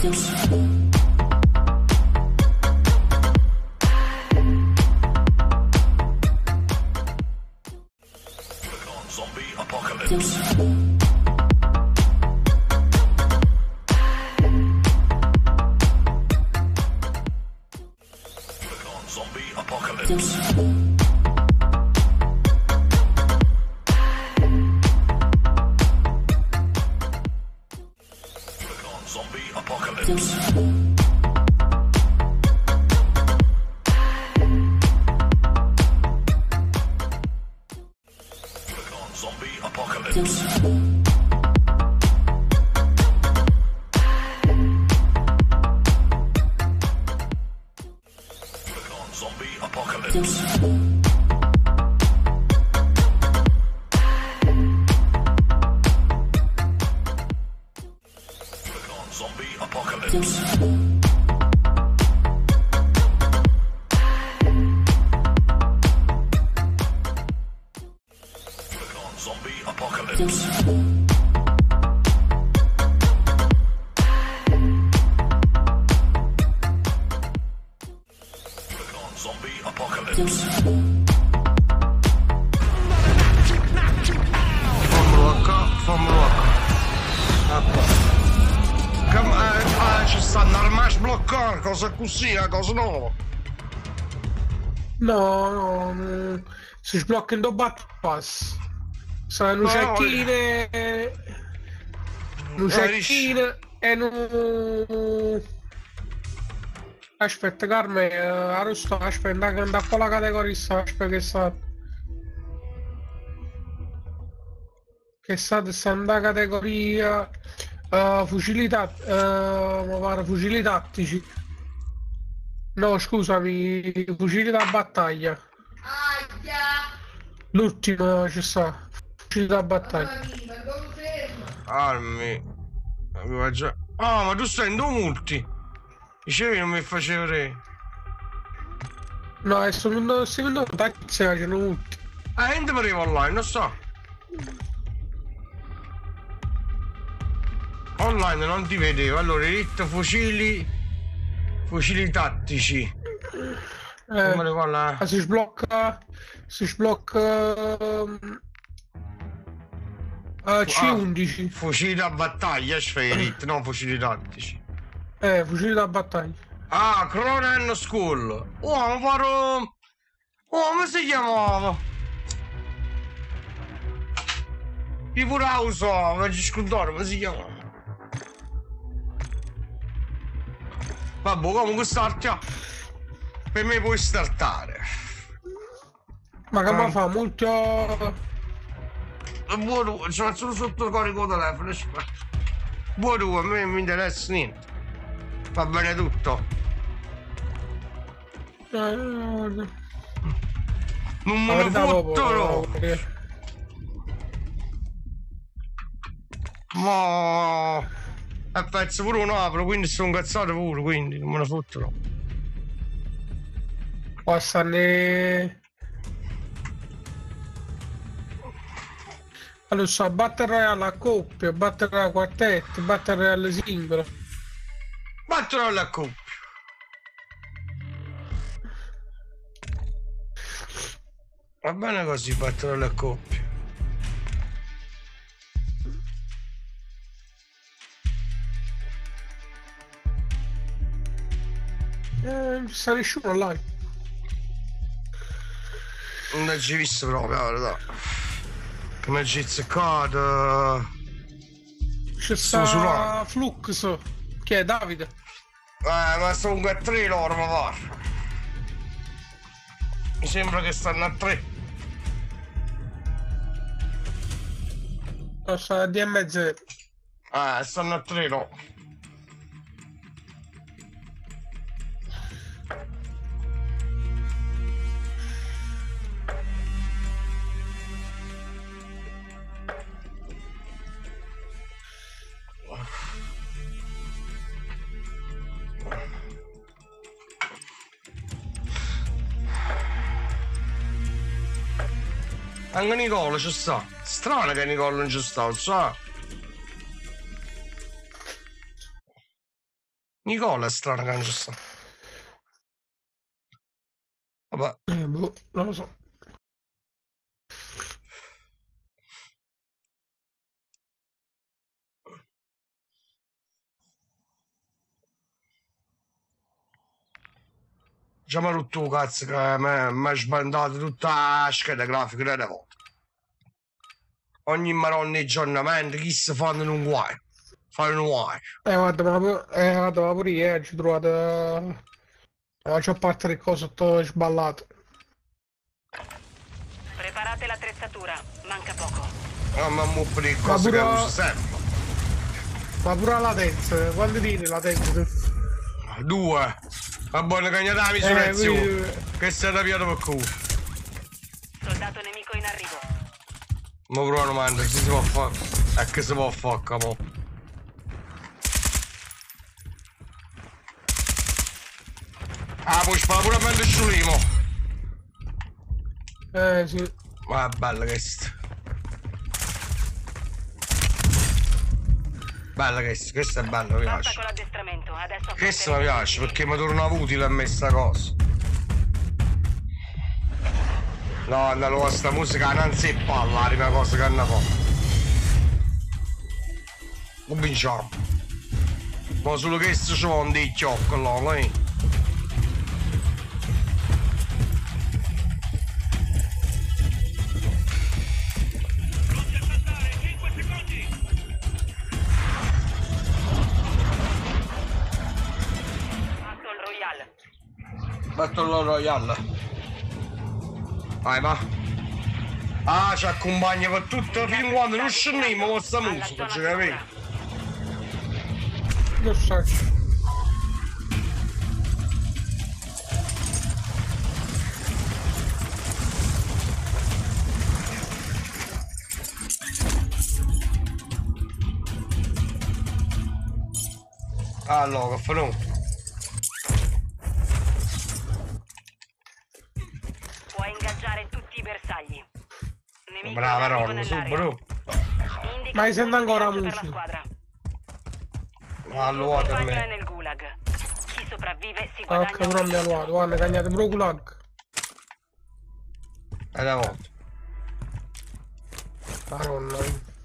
Zombie apocalypse. Zombie apocalypse. Zombie apocalypse. Zombie apocalypse. Zombie apocalypse. Zombie apocalypse. Zombie apocalypse. Zombie apocalypse. Fammelo qua. Ci stanno armati sbloccare, cosa così, una cosa nuova. No, si sblocca in do Battle Pass. Sono cecchine. Cecchine e non. Aspetta, Carme, Arusto, aspetta, che andare con la categoria, aspetta che sta. Che sta la categoria fucili fucili tattici. No, scusami, fucili da battaglia. L'ultimo ci sta. Fucili da battaglia. Armi. Aveva già. Ah, ma tu stai in due multi. Dicevi non mi facevo vedere. No, è secondo tattici facciano multi. Niente mi arrivo online, non so. Online non ti vedevo. Allora, elite fucili tattici. Si sblocca C11. Fucili da battaglia, elite, non fucili tattici. Fucili da battaglia. Ah, Cronen School. Oh, ma farò. Oh, come si chiamava? Tipo Rauso, non ci scordare, come si chiamava? Vabbè, comunque startia. Per me puoi startare. Ma che mi fa molto. Buono, c'è solo sotto il carico telefono. Buono, a me non mi interessa niente. Va bene tutto. Non me ne fottono. Ma pezzo pure un apro, quindi sono incazzato pure, quindi non me ne fottono. Passane. Allora, so Battle Royale a coppia, Battle Royale a quartetto, Battle Royale singolo. Battle Royale a coppia. Va bene così, Battle Royale a coppia. Non sta nessuno online. Non ci visto proprio, la verità. Come ci zeccato. C'è sta Flux, che è Davide. Ma sono a 3 loro, ma va. Mi sembra che stanno a 3. No, sta a DM0. Stanno a 3 no. Anche Nicola ci sta. Strano che Nicola non ci sta, sa? Nicola è strano che non ci sta. Vabbè. Boh, non lo so. Già mi ha rotto il cazzo che mi ha sbandato tutta la scheda grafica della volta. Ogni maronna aggiornamento, chi si fanno un guai. Fare un guai. Guarda, pure io ci ho trovato la maggior parte delle cose sotto sballato. Preparate l'attrezzatura, manca poco. Ma per le cose che uso sempre. Ma pure la latenza, quando tiri la latenza? 2. Va buona cagnata la misurazione. Che sei arrabbiato per culo. Soldato nemico in arrivo. Ma però non manda, si può fare. E che si può fare, capo? Ah, puoi sparare pure a mentre sciolimo. Sì. Ma è bella questa. Questa è bella, mi Basta piace. con l'addestramento, adesso Questa mi piace perché mi torna utile a me sta cosa. No, allora sta musica non si parla, la prima cosa che hanno fatto. Cominciamo. Ma solo questo ci vuole dei chiocchi là, eh. Battle Royale. Vai, va. Ah, ci accompagna per tutto fin quando non scendiamo con sta musica, ci capisci? Lo so. Allora, che farò? Puoi ingaggiare tutti i bersagli. Nemico Brava in arrivo Ron, su nell'area. bro. Indica Ma un sento ancora punto di musica. viaggio per la squadra. Allora, per Compagno è me. nel gulag. Chi sopravvive si Ok, guadagna però un mi ha luato, guarda, cagnate pure gulag. È da volta. Madonna.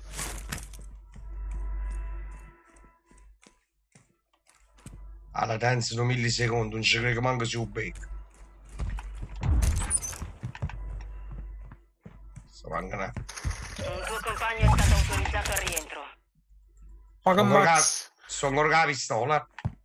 Alla dance sono millisecondi, non ci credo che manco si ubecca. Sto mancando. Un tuo compagno è stato autorizzato al rientro. Ma che mazzo. Sto ancora con la pistola.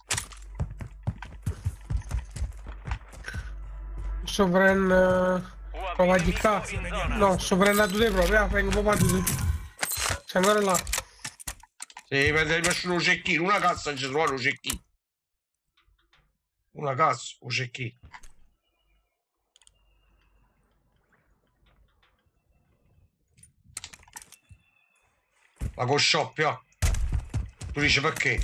Sovran... Prova di qua. No, sovrannato te proprio, vengo proprio tu. Sei ancora là. Sì, per messo un cecchino, una cassa ci trova un cecchino. Una cassa, un cecchino. La coscioppia. Tu dici perché?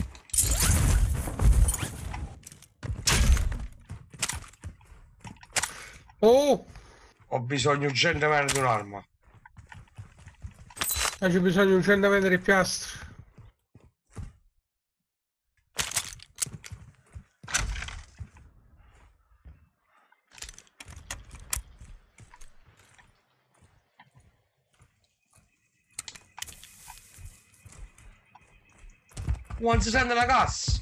Oh! Ho bisogno urgentemente di un'arma. C'è bisogno di 100 metri di piastre. Quando si sente la cassa?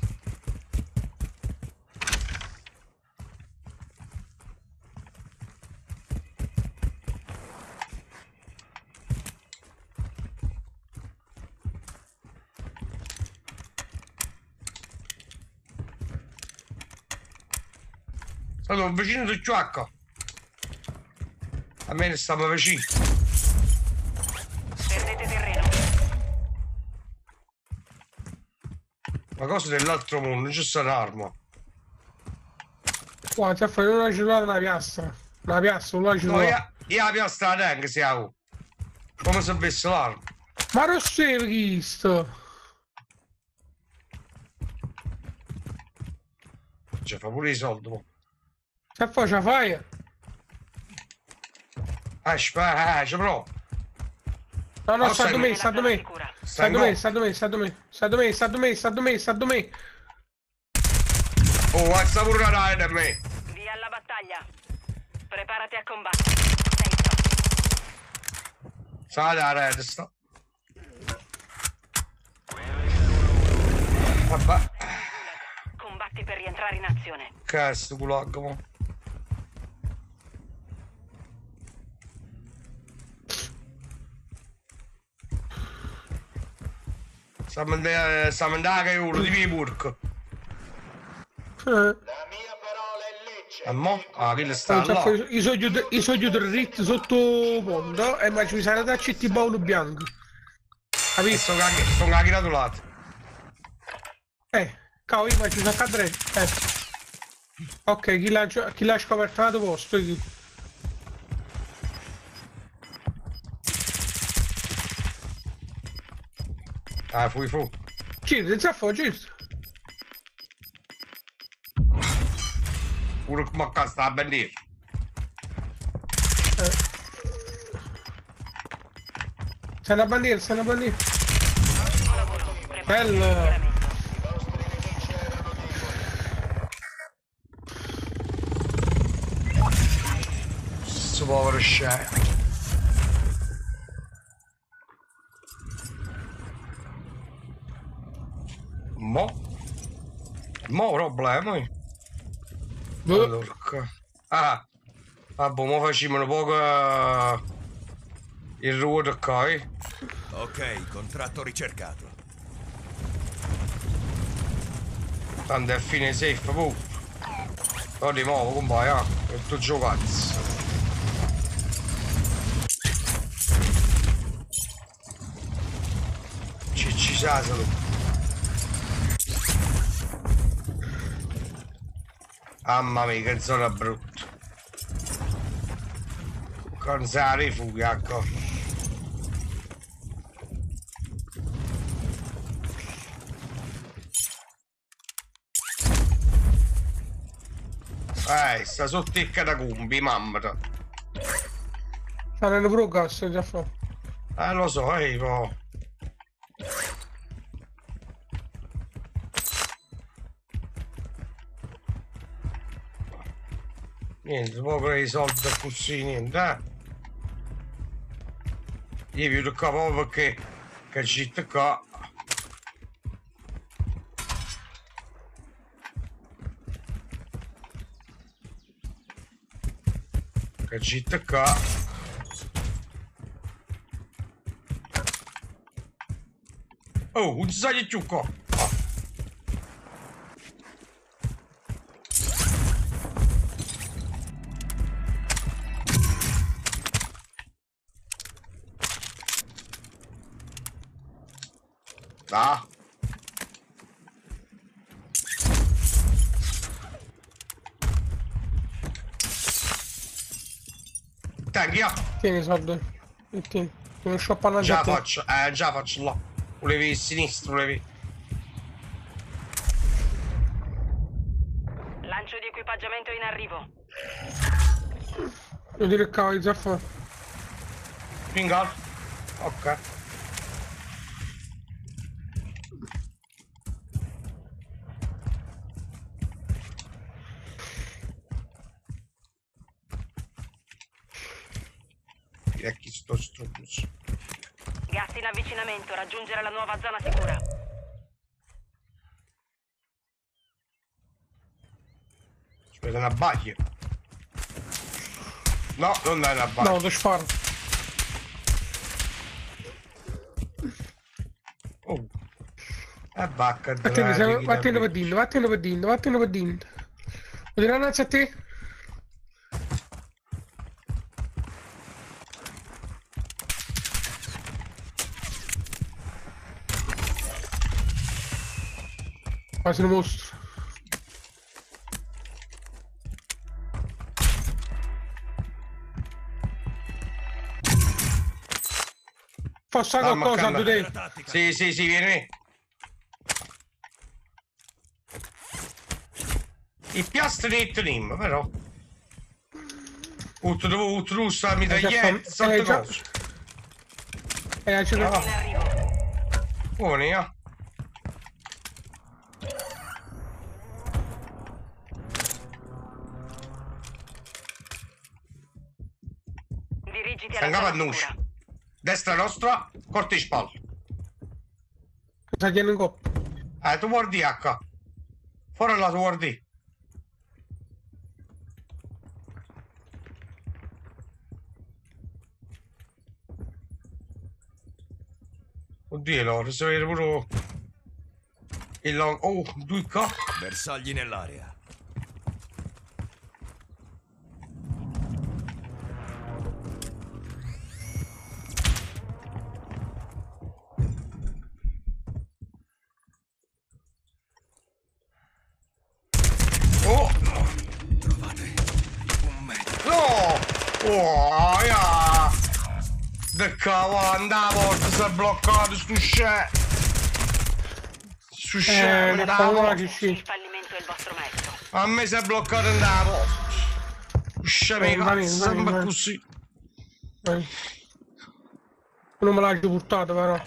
Sono un vicino del Ciuacco. A me ne stava vicino. Perdete terreno. Una cosa dell'altro mondo, non c'è sta un'arma. Guarda, ti fai una cellulare una piastra. Una piastra, una No, cellulare. io la piastra la tengo se avevo. Come se avessi l'arma. Ma non sei visto. Cioè, fa pure i soldi, mo. Che faccia fai? Aspetta, c'è però. No, no, Oh, sta da sei- me, sta da me. Sicura. Sta da me, sta da me, sta da me. Sta da me, sta da me, sta da me, sta da me, sta da me. Oh, guarda pure la raid a me. Via alla battaglia. Preparati a combattere. Sei pronto. Sai la raid sta. Vabbè. Combatti per rientrare in azione. Che è sto gulag, mo? Stiamo andando che uno di Viburg. E mo? Ah, che sta là. I soldi dritti sotto ponte e ma ci sarà da citti baule bianco. Capito? Sono cagato lato. Cavolo, ma ci sta a dritto. Ok, chi l'ha scoperto al posto? Ah, fu. Gira, zaffo, gira. Pure come a casa sta a bandiera. C'è una bandiera, Bello. Sto povero scemo. Mo problema. Allora, ah, vabbè, mo facciamo un po' il ruolo qua, Ok, contratto ricercato. Tanto è fine safe, puff. Ora di nuovo, compagno, e tu giocazzo. Ci sasalo. Mamma mia, che zona brutta. Con sa rifugia, ecco. Sta sotto il catacombi, mamma. Sta nel gas, già fa. Lo so, po'. Niente, poco i soldi così, niente, Io vedo qua proprio perché c'è qua. Che c'è qua. Oh, non si sa di più qua. Ah. Tanchi, Tieni i soldi. Tieni. Non scioppa già faccio là. Volevi a sinistra, volevi. Lancio di equipaggiamento in arrivo. Devo dire il cavolo, già fa. Fingal. Ok. E chi sto struzzo? Gas in avvicinamento, raggiungere la nuova zona sicura. Aspetta, una baglia. No, non è una baglia. No, lo sparo. Oh. E bacca. Vattene per dentro. Vuoi dire una a te? Quasi un mostro. Fossa qualcosa tu te. Sì, vieni. I piastri ne teniamo, però. Utru sta mi taglietta, sotto cosa. Ci In arrivo. Buoni, Dirigiti Sta in alla capo a zona noi. sicura. Destra nostra, corte di spalle. Cosa tiene in coppa? Tu guardi H. Fuori là, tu guardi. Oddio, allora, se vede pure... Oh, 2K. Bersagli nell'area. Oh! Trovate un metro. No! Oh, yeah! De cavolo, la porta si è bloccata sto scemo! Sto scemo, ne da fa una porta! che Il scende. fallimento è il vostro maestro. A me si è bloccato da porta! Scemo, vai, cazzo, vai, sempre vai. così! Non me l'hai portato però.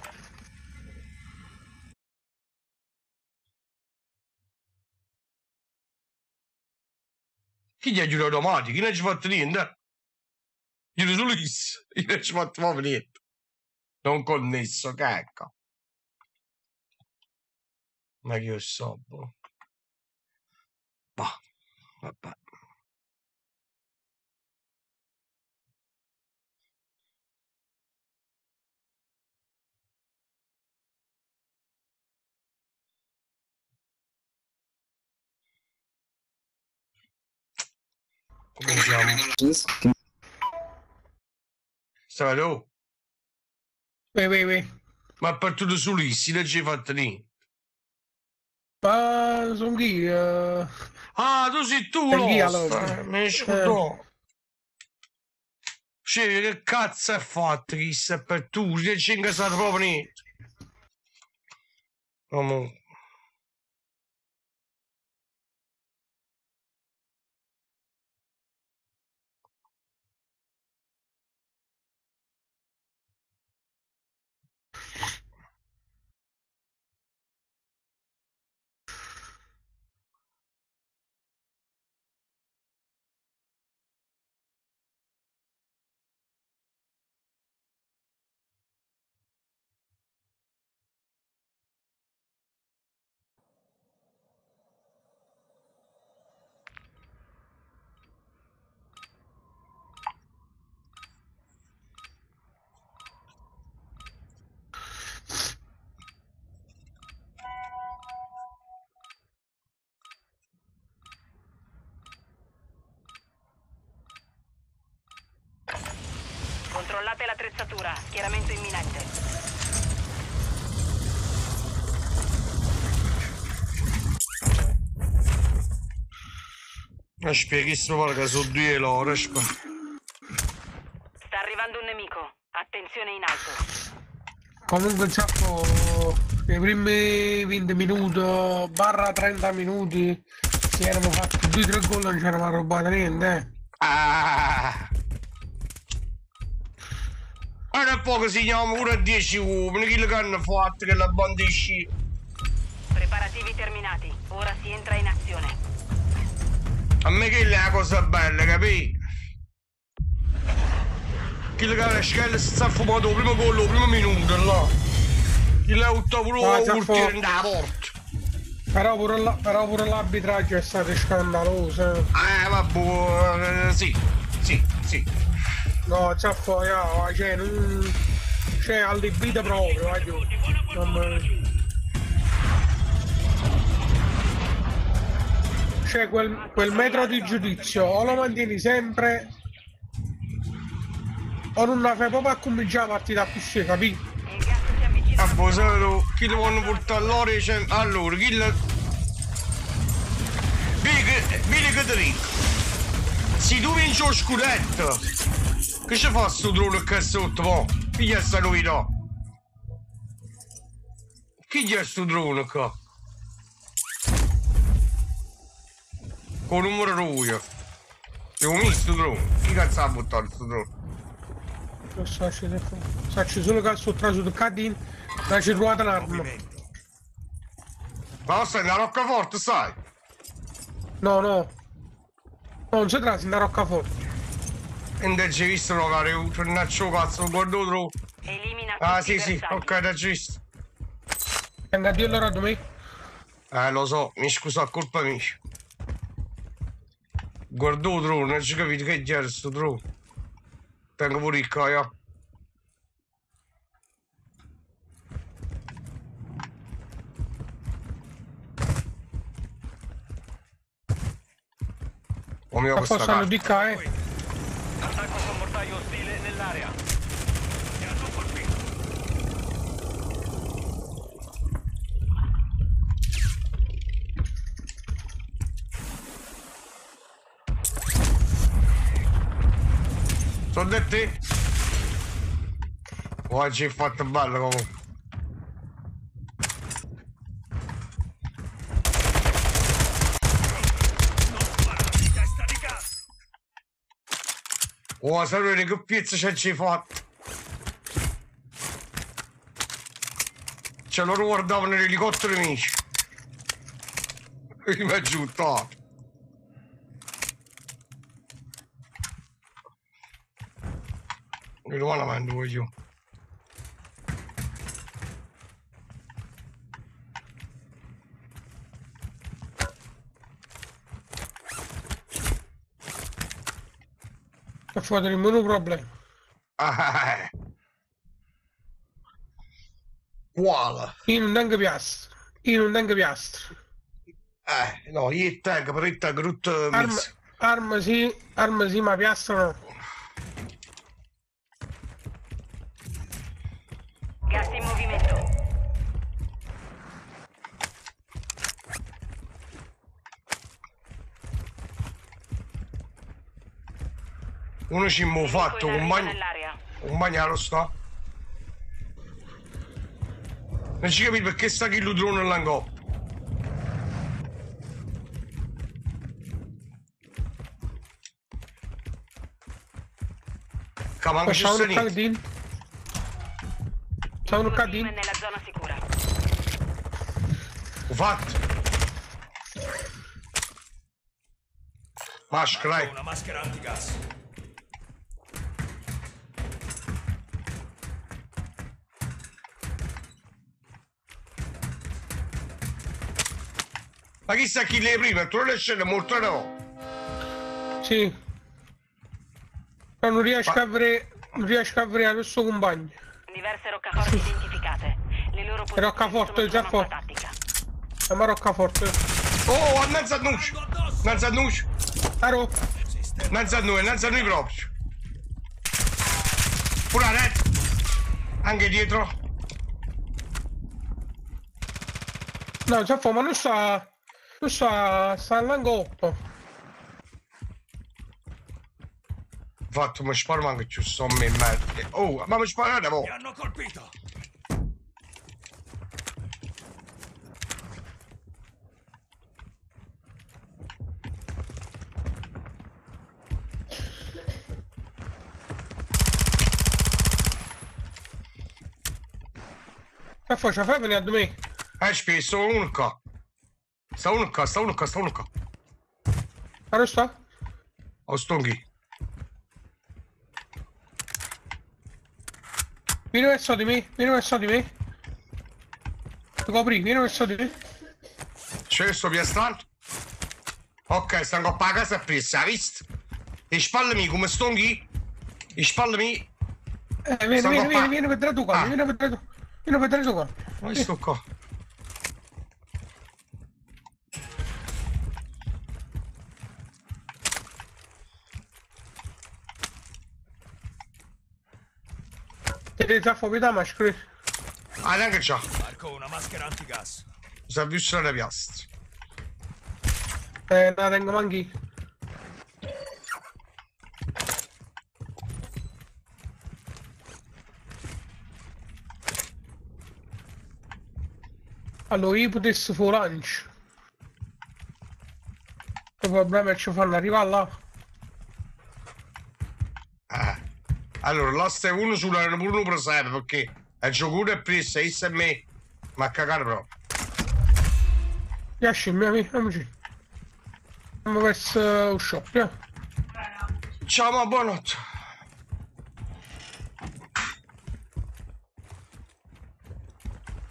Chi gli ha girato automatico? Chi non ci ha fatto niente? Giro solo isso, io non ci ho fatto proprio niente. Non connesso, cacca. Ma che io so, boh. Bah, vabbè. Cominciamo. Stai tu? Vai. Ma per tutto sulissi, non ci hai fatto niente. Ma sono chi? Ah, tu sei tu, E chi Lost. allora? Mi scordò. Cioè, che cazzo hai fatto? Chi sei per tu? Non ci hai stato proprio niente. Comunque. Controllate l'attrezzatura. Schieramento imminente. Spieghisimo perché sono 2 ore. Sta arrivando un nemico. Attenzione in alto. Comunque Zappo, nei primi 20 minuti, barra 30 minuti, si erano fatti 2-3 gol, non c'era mai rubata niente, Ah! Ma da poco si chiama pure 10 uomini, chi che hanno fatto che la bandisci? Preparativi terminati. Ora si entra in azione. A me che è la cosa bella, capì? Chi che la scala si sta fumando il primo gol, il primo minuto, là. Chi l'ha avuto pure l'ultimo da porta. Però pure l'arbitraggio è stato scandaloso. Vabbè, sì. No, Zappo, cioè, non... Cioè, allibito proprio, Cioè, quel metro di giudizio, o lo mantieni sempre, o non la fai proprio a cominciare la partita così, capì? Il gas si avvicina. Solo, chi lo vanno portare all'ora? Allora, chi lo... Vedi che ti dico? Se tu vinci lo scudetto, che ci fa sto drone qua sotto, mo? Chi gli è sta novità? Chi gli è sto drone qua? Con numero ruio. Devo mettere sto drone. Chi cazzo ha buttato sto drone? Non so se faccio solo che sotto sul cadin, la ci trovate l'arma. Movimento. Ma stai nella roccaforte, sai? No, non si tratta di una roccaforte. Non ti hai visto no caro, tornaccio cazzo, guardo troppo. Elimina tutti Ah i sì sì, bersagli. ok, ti ho visto. Venga a dirlo a me. Lo so, mi scusa, colpa mia. Guardo troppo, non ci capito che è sto troppo. Tengo pure il caio. O mio questa Affossano carta. di qua, Attacco con mortaio ostile nell'area. Mi hanno colpito. Sono da te? Oggi hai fatto bello comunque. Testa di gas. Oh, sapete che pizza ci hai fatto? Ce lo guardavano l'elicottero amici. E mi ha giuntato. Mi lo mando io. Per fare nemmeno problema. Quale? Io non tengo piastre. Io non tengo piastre. No, io tengo, però io tengo tutto mezzo. Arma sì, ma piastre no. Gas in movimento. Uno ci m'ho fatto Nemico in un arrivo bagno. nell'area. Un bagnaro sta. Non ci capisco perché sta chi lo drone nell'angop. Manca ci Facciamo sta un niente. cadin. Facciamo un Team cadin. nella zona sicura. Ho fatto. Maschera, Marco una maschera antigas. Ma chissà chi le prima, tu le scene molto no. Sì. Ma non riesco a vedere il suo compagno. Diverse roccaforti identificate. Le loro posizioni Roccaforte, sono già sulla mappa forte. tattica. Ma roccaforte. Oh, annanzi a noi. Annanzi a noi. Aro. Annanzi a noi proprio. Pure a red. Anche dietro. No, già fa, ma non sta. Non sta all'angoppo. Fatto, mi sparo anche più so me merda. Oh, ma mi sparate mo. Mi hanno colpito. Che faccia, fai venire a me. Spesso uno qua. Sta uno qua. Aro sta? Ho stonghi. Vieni verso di me. Ti copri, vieni verso di me. C'è sto piastrando. Ok, stanno a pagare casa presa, hai visto? E spallami come stonghi? E spallami. Vieni per dare tu qua. Vieni per dare tu qua. Ma sto qua. Ti devi già fuori da maschera. Ah, neanche già. Marco una maschera antigas. Si è visto le piastre. La tengo manchi. Allora io potessi fare lancio. Il problema è che ci fanno arrivare là. Allora, là stai uno sulla uno preserve perché è giocato e preso, e a me. Ma a cagare proprio. Riesci, miei amici. Andiamo verso lo shop, Ciao, ma buonanotte.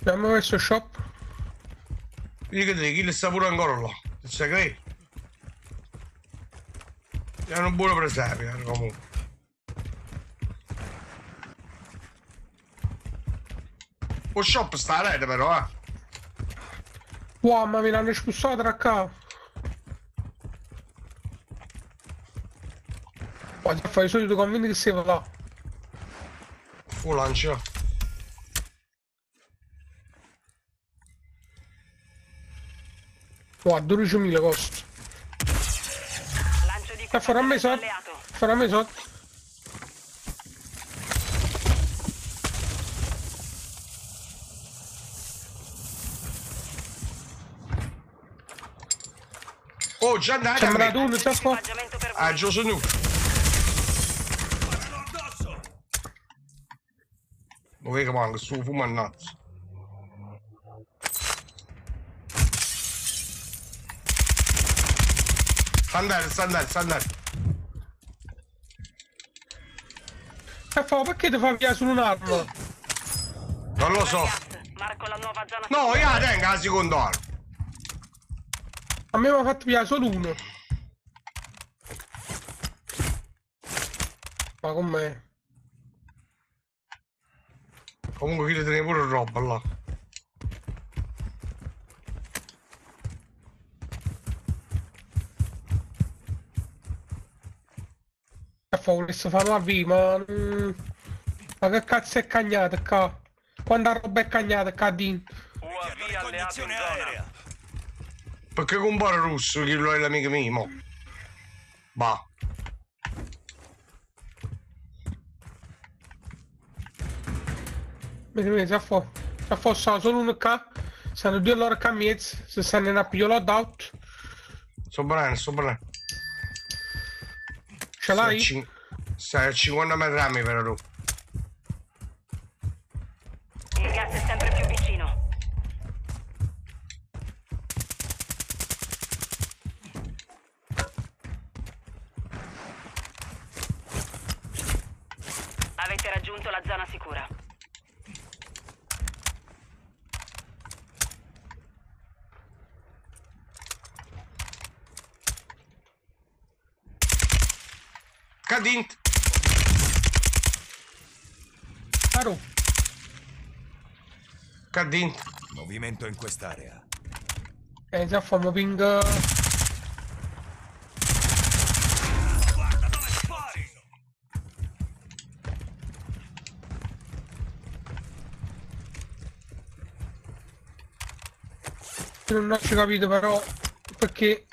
Abbiamo messo shop. Vedi che te, chi sta pure ancora là. Se credi? È un buono presepe, comunque. O shop sta a rete però, Wow, ma mi l'hanno espulsato da qua. Guarda, fai il solito convinto che sei là. Fu lancia. Guarda, 12.000 costa. Lancio di Farà me sotto. alleato. Farà me sotto. Oh, già andate a Sembra me. tu, non c'è qua. Equipaggiamento per voi. Ah, giù su nu. Dove che manca? Su fumo annazzo. Sta andando. Perché ti fa via solo un'arma? Non lo so. Marco la nuova zona. No, io la tengo la seconda arma. A me mi ha fatto via solo uno. Ma com'è? Comunque qui ti tieni pure roba là. Volessi fare una V, ma che cazzo è cagnata qua? Quanta roba è cagnata qua dentro? UAV alleato in zona. Perché compare russo che lo è l'amico mio, mo? Bah. Vedi, già fosse solo uno qua. Stanno due loro qua a mezzo. Se stanno in appio loadout. Sto bene. Ce l'hai? Stai a 50 metri per tu. Il gas è sempre più vicino. Avete raggiunto la zona sicura. Cadint. Caro. Cadint. Movimento in quest'area. Già fammi ping. Guarda dove spari! Non ho capito però perché.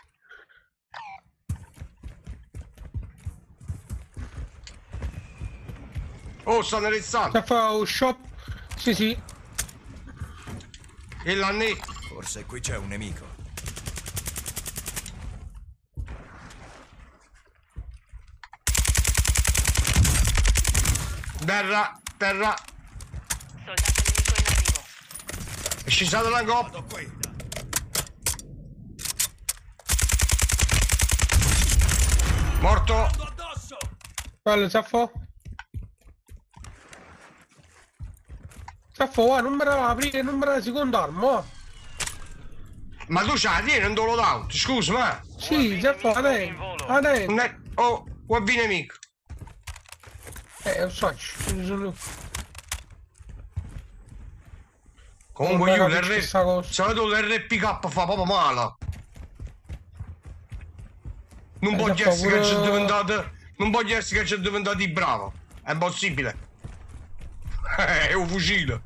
Oh, stanno rezzando. Se fa un shop. Sì. E l'anni. Forse qui c'è un nemico. Terra. Soldato nemico in arrivo. È scisato la coppa. Vado qui. Morto. Vado addosso! Bello, Saffo. Saffo, non me la aprire, non me la seconda arma. Ma tu c'hai, tieni un dolo down. Scusa, ma. Sì, Saffo, adesso. Non è. Oh, UAV nemico. Lo so, ci sono. Comunque io Non capisco questa cosa. se vedo l'RPK fa proprio male. Non può Saffo, essere che c'è pure- diventato. Non può essere che c'è diventato bravo. È impossibile. È un fucile.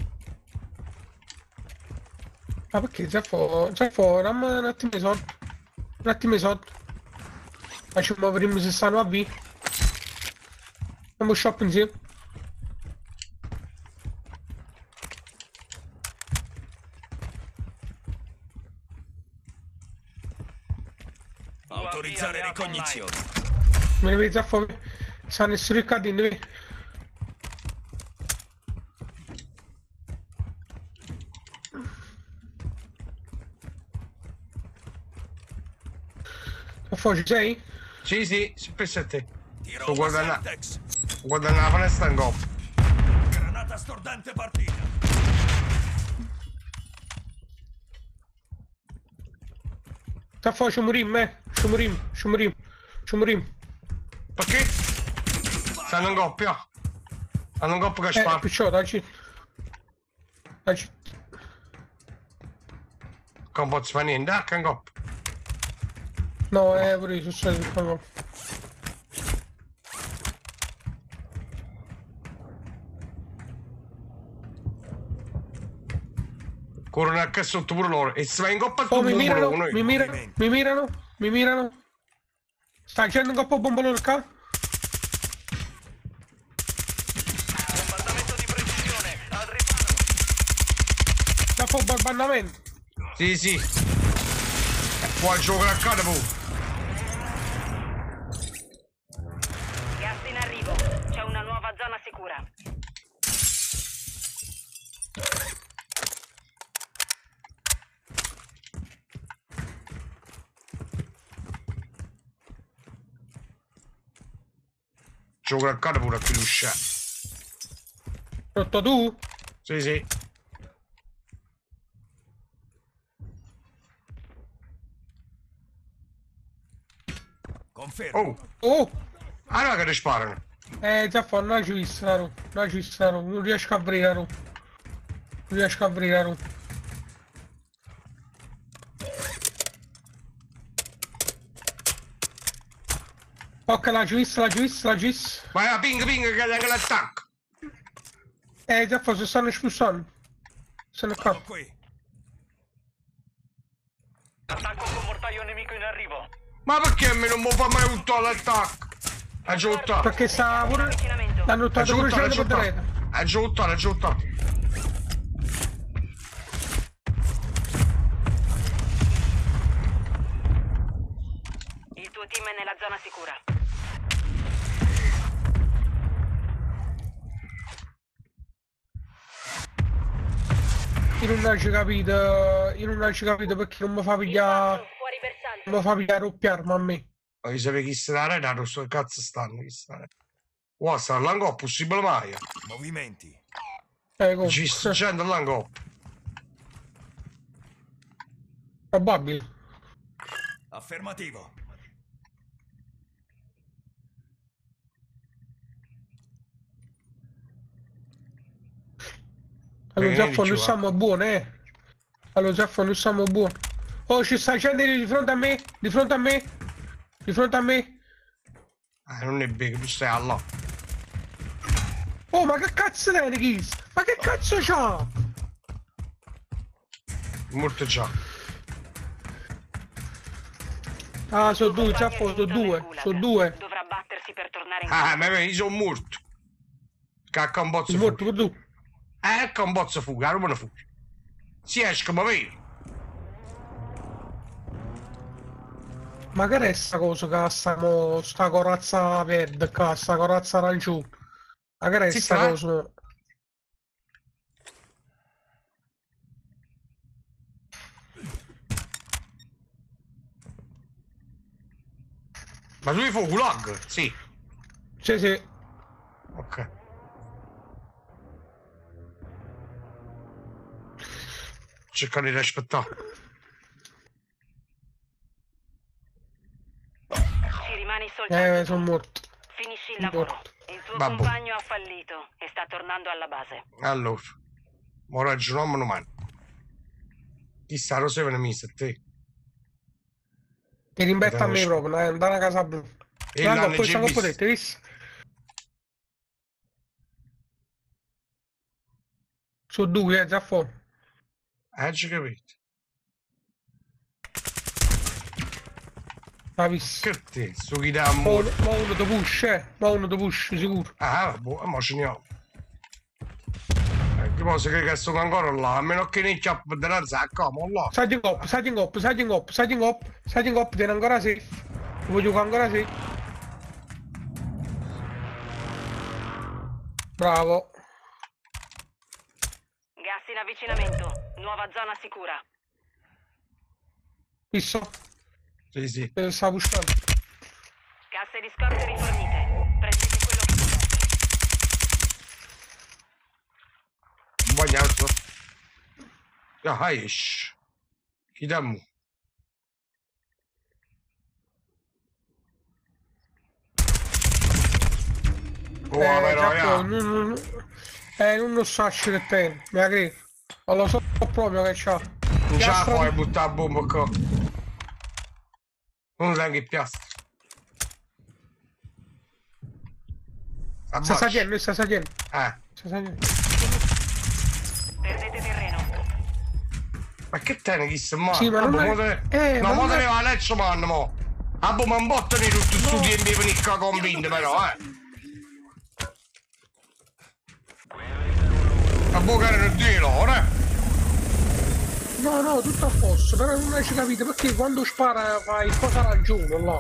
Ma perché Saffo, dammi un attimo sotto. Un attimo sotto. Facciamo prima se stanno a V. Andiamo shop insieme. Autorizzare alleato ricognizione. Me ne vedi Saffo? Stanno storiccati in dove? Saffo, ci sei? Sì, pensa a te. Tiro Sto una guardando. Semtex. Guarda la finestra in coppa. Granata stordente partita. Sta fuori, ci morim, ci morim, ci morim, ci morim. Perché? Stanno in coppia. Stanno in coppia che spara. Perciò, dacci. Dacci. Non posso fare niente, che in coppia. No, pure io sono stato. Corrono a casa sotto pure loro. E se va in coppa tu Oh, mi mirano, noi. mi mirano, mi mirano, mi mirano. Sta facendo un coppo bombolone qua? Bombardamento di precisione. Al riparo. Sta fuori bombardamento. Sì, sì. Puoi giocare a casa pure. Gas in arrivo. C'è una nuova zona sicura. Gioco a casa pure a qui l'uscita. Rotto tu? Sì, sì. Confermo. Oh, Oh! allora che ti sparano. Già fuori, non ci vissero. Non ci vissero. Non riesco a aprire. Non riesco a aprire. Ok, la giuista, la giuista, la giuista. Vai a ping ping che è l'attacco. Già fuori, si stanno spostando. Sono qua. Sono qui. Attacco con mortaio nemico in arrivo. Ma perché a me non mi fa mai tutto l'attacco? Ha giocato. Perché sta pure... Avvicinamento. L'hanno Ha uttato pure giocato, ha gente per giocato. terra. Ha giocato, ha giocato. Il tuo team è nella zona sicura. Io non ho capito... Io non ho capito perché non mi fa pigliare... Fuori bersaglio. Non mi fa pigliare doppiarmi a me. Voglio sapere chi sta la rete, sto cazzo stanno, chi sta. Wow, sta all'angò, possibile mai. Movimenti. Come? Ci sta gente all'angò. Probabile. Affermativo. Allora Bene, Zaffo, noi dici, siamo buoni, Allora Zaffo, noi siamo buoni. Oh, ci sta gente di fronte a me, di fronte a me, di fronte a me. Non è bene, tu stai là. Oh, ma che cazzo è, Kiss? Ma che cazzo c'ha? Molto già. Ah, sono due, Zaffo, sono due, sono due. Dovrà battersi per tornare in Ma io sono morto. Cacca un bozzo Sei morto fuga. pure tu. Ecco un bozzo fuga, non me ne fuga. Si esce, ma vedi. Ma che è sta cosa che sta corazza verde, qua, sta corazza arancione? Ma che è Sì, sta sta. cosa? Ma tu mi fai un gulag? Sì. Sì, sì. Ok. Cercare di rispettare. Ci rimani soltanto Sono tu. morto. Finisci il Sono lavoro. morto. Il tuo Babbo. compagno ha fallito e sta tornando alla base. Allora. Ora ragioniamo domani. Chi sta lo sei mise a te? Ti rimbetta a me proprio, andare a casa blu. E Guarda, l'hanno poi già siamo visto. potete, visto? Su due, già fuori. Ci capito. Ha visto? Che te? Su chi dà Ma amore. uno ti push, Ma uno ti push, sicuro. Ah, boh, ma ce ne ho. Che poi se crede che sono ancora là, a meno che ne chiappa della zacca, ma là. Sagi in cop, sagi in cop, sagi in cop, sagi in cop, sagi in cop, tieni ancora safe. Voglio giocare ancora safe. Bravo. Gas in avvicinamento. Nuova zona sicura. Visto? Sì, sì. Sta pushando. Casse di scorte rifornite. Prendete quello che vi serve. Bagnato. Ja, heisch. Chi da mu? Oh, però, non lo so che te, mi ha credo. Non lo so proprio che c'ha. non ce la fai buttare la bomba qua. Non sai che piastra. Sta salendo, sta salendo. Sta salendo. Perdete terreno. Ma che te chi si muove? Sì, ma non è... no, mo te ne va a letto, man, mo. Abbo, ma un botto di tutti sti tempi per venire qua convinto, però, Abbo che era di loro, No, tutto a posto, però non hai capito perché quando spara fai cosa ragione, là.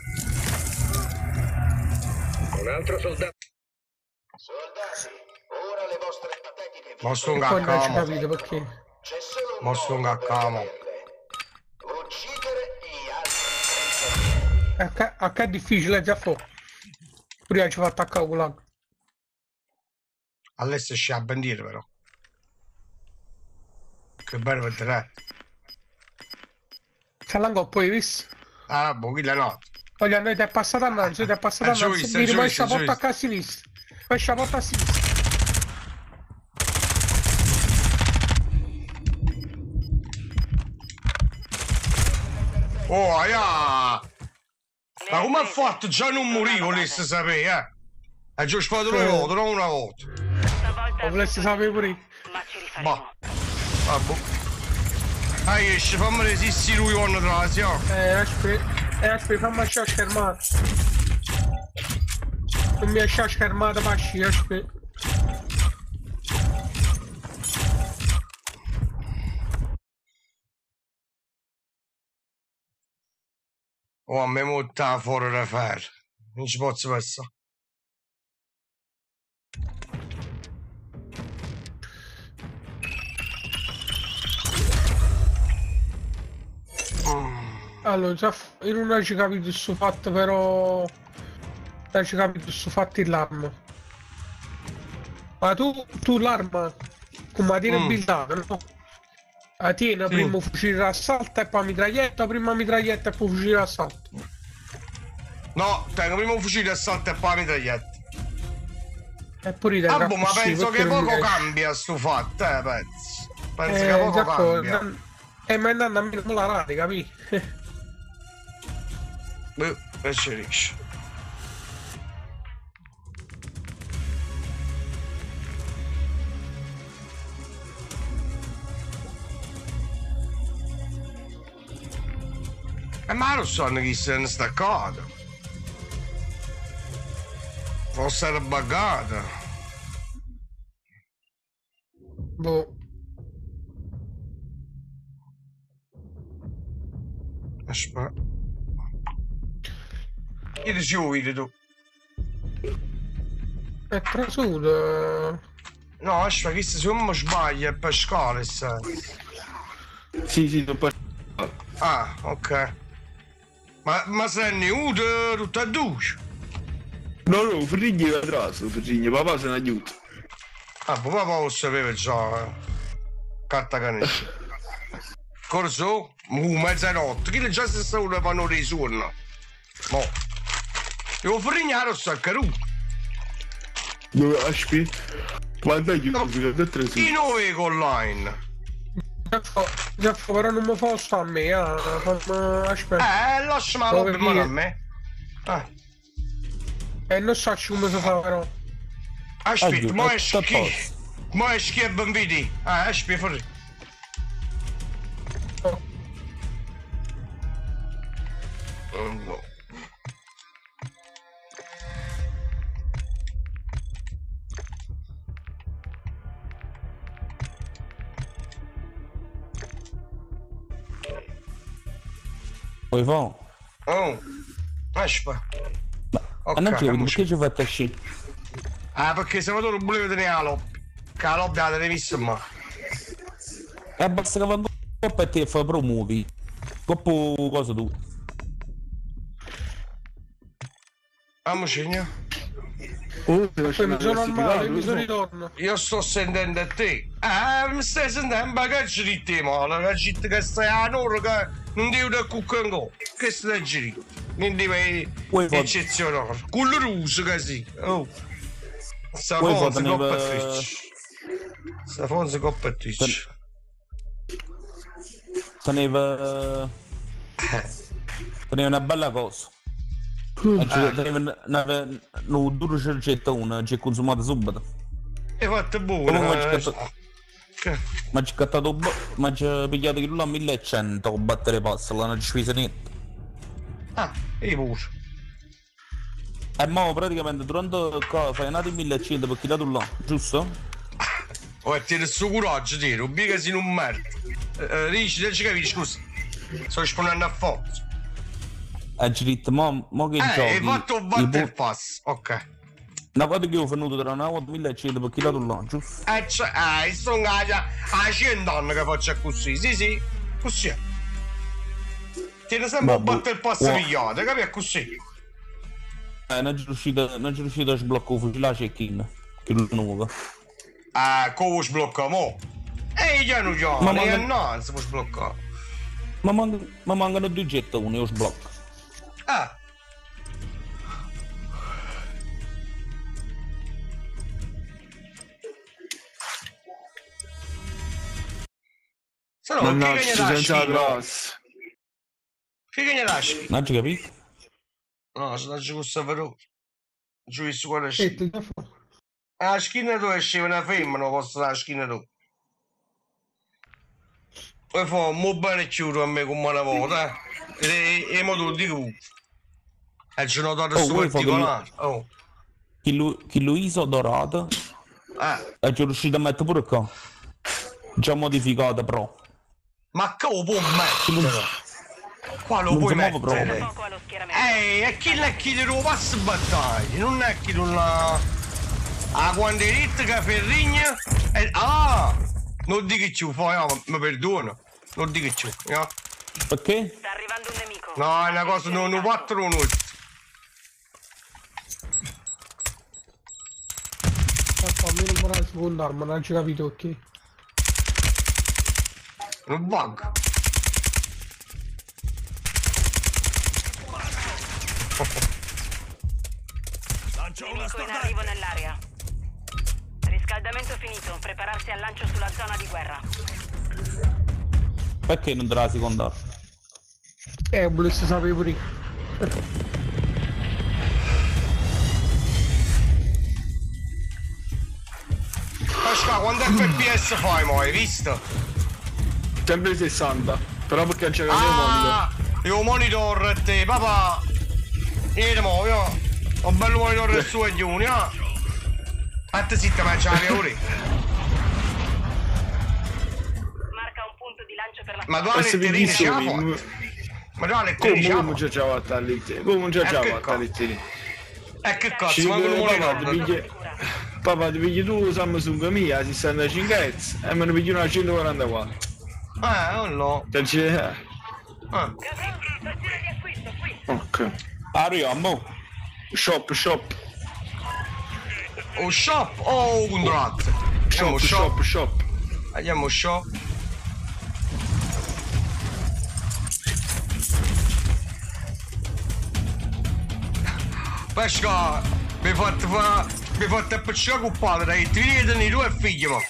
Un altro soldato. Soldati, ora le vostre patetiche Mostro un E poi non hai caccamo. capito perché. c'è solo un Mostro un modo per caccamo. ottenerle. Uccidere gli altri prigionieri. A che è difficile, già fu. Prima ci fa attaccare con l'altro. All'estero c'è a bandiera, però. Che bello vedere. C'è l'angolo poi, visto? Ah, boh, quella no. Voglio andare, è passata annanzi, è passata annanzi. Mi rimane la porta a sinistra. Esce la porta a sinistra. Oh, ma come ha fatto? Già non morivo, volessi sapere, Ha già sparato due volte, non una volta. Stavolta Volessi sapere pure io. ma ci rifaremo. Boh. Vabbè. Esce, fammi resistere lui quando te la siamo. Aspetta, fammi lasciare schermata. Non mi lasciare schermata, pasci, aspetta. Oh, a me molta fuori da fare. Non ci posso passare. Allora, già io non ho capito questo fatto, però non ho capito questo fatto l'arma. Ma tu l'arma come la tieni blindata, no? La tieni prima fucile d'assalto e poi mitraglietta, prima mitraglietta e poi fucile d'assalto. No, tengo prima un fucile d'assalto e poi mitraglietta. Eppure te Ah, boh, ma penso che poco cambia sto fatto, penso. Penso che poco cambia. Ma andando a me non la rate, capì? E ci riesce. Ma non so chi se ne sta cosa. Forse era buggata. Boh. Aspetta. Che dicevo video tu? È trasuto. No, aspetta, che se non mi sbaglio è Pasquale, sai. Sì, non può. Ah, ok. Ma sei nudo tutto a due? No, Frigni va atrás, Frigni, papà se ne aiuta. Ah, papà lo sapeva già, Carta canestra. Corso? Mezzanotte, chi già si sta una fanno dei suoni? No. Devo frignare sto a caruto. Dove aspetta? Quando aiuto, fino a 3 Chi non vedo online? Già, però non mi fa sta a me, aspetta. Lasciami la roba in mano a me. Non so come si fa, però. Aspetta, mo è schifo ben vedi. Aspetta, fuori. No. Poi va. Oh, aspetta. Ma non ti perché ci fate uscire? Perché Salvatore non voleva tenere la lobby. Che la lobby la tenevi vista, ma. E basta che quando per te fa promuovi. Coppo cosa tu? Amicigna. Poi mi sono armato, mi sono ritorno. Io sto sentendo a te. Mi stai sentendo un bagaglio di te, male. La città che stai a un'ora che non devo da cucca ancora. Che stai girando? Quindi vai eccezionale. Con le ruse così. Oh. Safonzi Coppa Twitch. Safonzi Coppa Twitch. Teneva una bella cosa. Teneva un duro cercettone, c'è consumato subito. Hai fatto buono. Ma ci cattato, ma ci ha pigliato che lui a 1100 a battere passa, l'hanno spesa niente. Ah, e pure. E mo praticamente durante fai nato in 1100 per chiedere là, giusto? Oh, ti il suo coraggio, ti rubbicasi in un merda. Dici, non ci capisci, scusa. Sto rispondendo a forza. E ci detto, mo che giochi... hai fatto un battle pass, ok. Una volta che ho venuto tra una volta 1100 per chiedere là, giusto? Sono a 100 anni che faccio così, sì, così. Tiene sempre un battle pass pigliato, capi? Così. Non ci riuscito a sbloccare il fucile a check-in, che è nuovo. Come sblocca mo? Piano non si può sbloccare. Ma mancano 2 gettoni, io sblocco. Se no, Non che ne lasci? senza grosso. Che ne lasci? Non ci capisci? No, se non ci fosse vero. Giù su quella E scia. tu da fuori. La schiena tu esce una femmina, posso la schiena tu. E fa mo bene chiudo a me come una volta, e mo tu dico. E ci ho dato questo particolare. Oh. Che Luiso dorato, e ci è riuscito a mettere pure qua. Già modificato però. Ma che lo può mettere? Qua lo puoi mettere? Poco allo schieramento. E chi te lo passa battaglia? Non è chi non la... A quando è detto che Ferrigna... Non dico più, poi mi perdono. Non dico più, no? Perché? Sta arrivando un nemico. No, è una cosa non 4 minuti. Aspetta, almeno per la seconda arma, non ci capito ok. Un bug. Lancio una Nemico in stornata. arrivo nell'area. Riscaldamento finito. Prepararsi al lancio sulla zona di guerra. Perché non te la seconda? Volessi sapere pure io. Pasqua, quanto FPS fai mo, hai visto? Sempre 60. Però perché c'è il mio monitor. Io monitor e te, papà. Niente mo, io. Ho un bello monitor del suo e gli uni, Fate zitta, ma c'è la ore. Marca un punto di lancio per la Ma tu E hai se le vi letterine, ce la dicevi, fai? Ma tu hai le letterine, ce la come fai? già fatta lì? Come già che fatta cosa? lì? E che Ci cazzo, ma dicono, non papà, monitor? papà, ti pigli tu Samsung mia, 65 Hz, e me ne pigli una 144. Non lo. Perché... Stazione di acquisto qui. Ok. Arriviamo. Shop. Un shop o un contratto? Shop. Andiamo shop. Pesca, mi fate appiccicare con padre, ti vedono i tuoi figli, ma.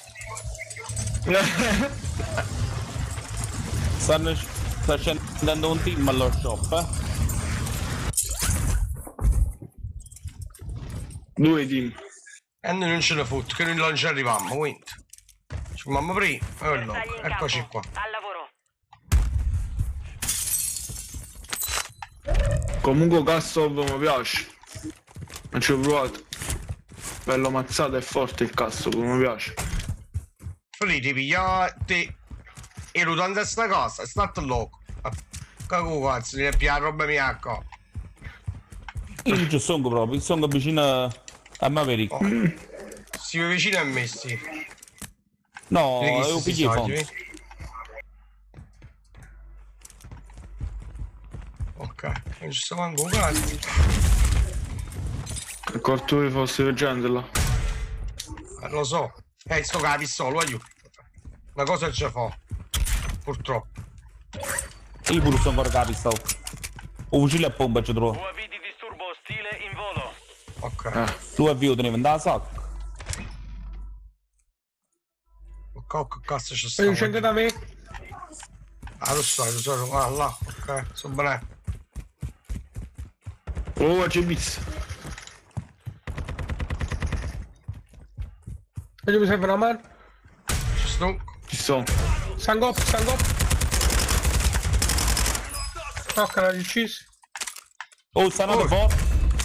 Sta scendendo un team allo shop, 2 team. E noi non ce ne fotte, che noi non ci arriviamo, quindi. Ci mamma prima, no, Bersagli in eccoci campo. qua. Al lavoro. Comunque Castov mi piace. Non ci ho provato. Bello mazzato e forte il Castov, mi piace. Lì ti pigliate e lo tanto a sta cosa, è stato loco. Che cazzo, devi pigliare roba mia qua. io non ci sono proprio, sono vicino a Maverick. Si vicino a me, sì. No, Vedi che io si piglio i soldi, fondi. Ok, non ci sta manco un cazzo. Che corto vi fosse veggendo là. Lo so. Sto con la pistola, aiuto. Una cosa ce fa. Purtroppo. Io pure sono ancora capisto. Un fucile a pompa ci trovo. UAV di disturbo ostile in volo. Ok. Tu avvio te ne vende la sacca. che cazzo c'è Sei stato? 100 da me? Ah, lo so, ah, là, ok, so bene. Oh, c'è visto. Voglio mi serve una mano? Ci sto. Ci sono. Stand up. Ok, l'ha deciso. Oh, stanno Oh. fuori.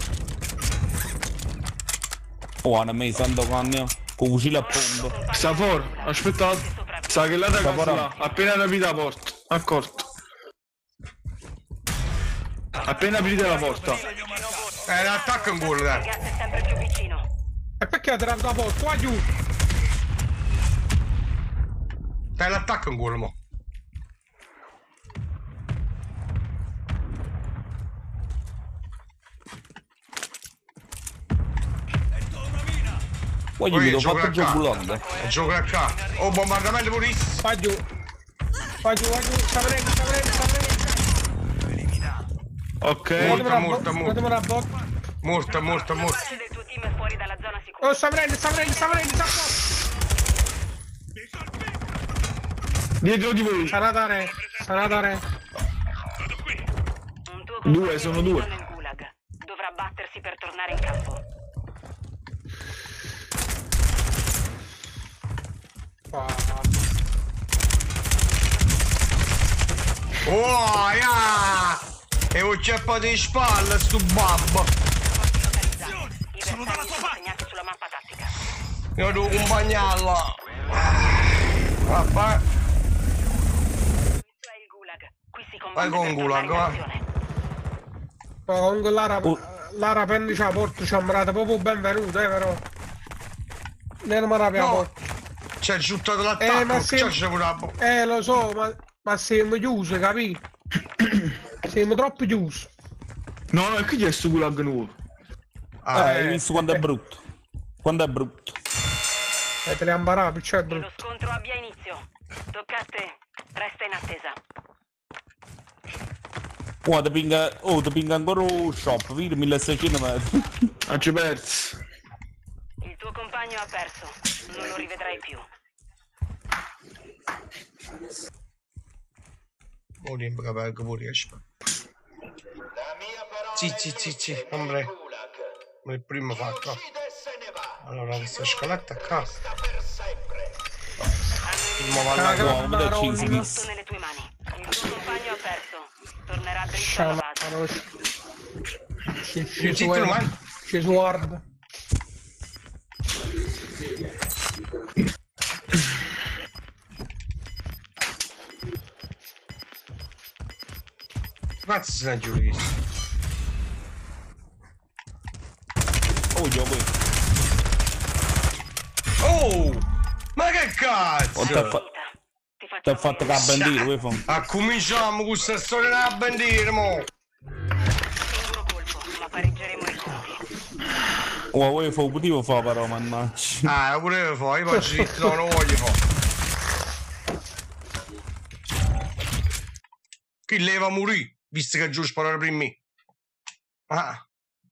Oh, hanno messo tanto con fucile a pompa. Sta fuori, aspettate. Sa che la ragazza fuori. là, appena aprite la porta. Accorto. Appena aprite la porta. L'attacco in culo, Il dai. gas è sempre più vicino. E perché ha tirato la porta? Qua giù! Dai l'attacco in culo, mo. Poi gli Poi vedo gioca fatto giù qua. bullando. Gioca a qua. Oh, bombardamento purissimo. Qua giù! Sta venendo! Ok. Morta. Guardami una botta! Morta. Parte del tuo team è fuori dalla zona sicura. Oh, sta venendo! Sta fuori! Dietro di voi. Sanatare! Un tuo Due, sono due. nel gulag. Dovrà battersi per tornare in campo. Oh, yeah! E un ceppo di spalle, sto babbo. I bersagli sono segnati sulla mappa tattica. Io devo accompagnarlo. Vabbè. Questo è il gulag. Qui si combatte Vai con per gulag, tornare in va. azione. Comunque Lara pendice la porta, ci ha mirato proprio benvenuto, però. Non mi arrabbia la No. porta. C'è giuttato l'attacco, ma sì. c'è pure la bo- Lo so, ma siamo chiusi, capito? Siamo troppo chiusi. No, è qui c'è sto gulag nuovo. Hai visto quando è brutto? Quando è brutto? Te le ambarato, cioè Che brutto. lo scontro abbia inizio. Tocca a te. Resta in attesa. Oh, ti pinga ancora un shop, vedi 1600 metri. Non ci perso. Il tuo compagno ha perso. Non lo rivedrai più. Oh, riempio capello che pure riesco. La mia parola Sì, è sì, legge ombre. nel gulag. Il primo fatto. Uccide e se ne va. Allora, questa scaletta qua. Resta per sempre. Il nuovo allato. Uomo da Maronna. 5 Tutto nelle tue mani. Il tuo compagno ha perso. Tornerà dritto alla base. Zitto, man. Ci guarda. Cazzo se ne giuri. Oh, gioco. Oh! Ma che cazzo? Oh, Ti ti faccio ha fatto che a bandire, vuoi fa? Ah, cominciamo con questa storia della bandiera, mo! singolo colpo, ma pareggeremo i conti. Oh, vuoi fa, potevo fa però, mannaggia. Ah, lo volevo fare, io poi zitto, non lo voglio fare. Chi leva morì, visto che giù sparare per me. Ah,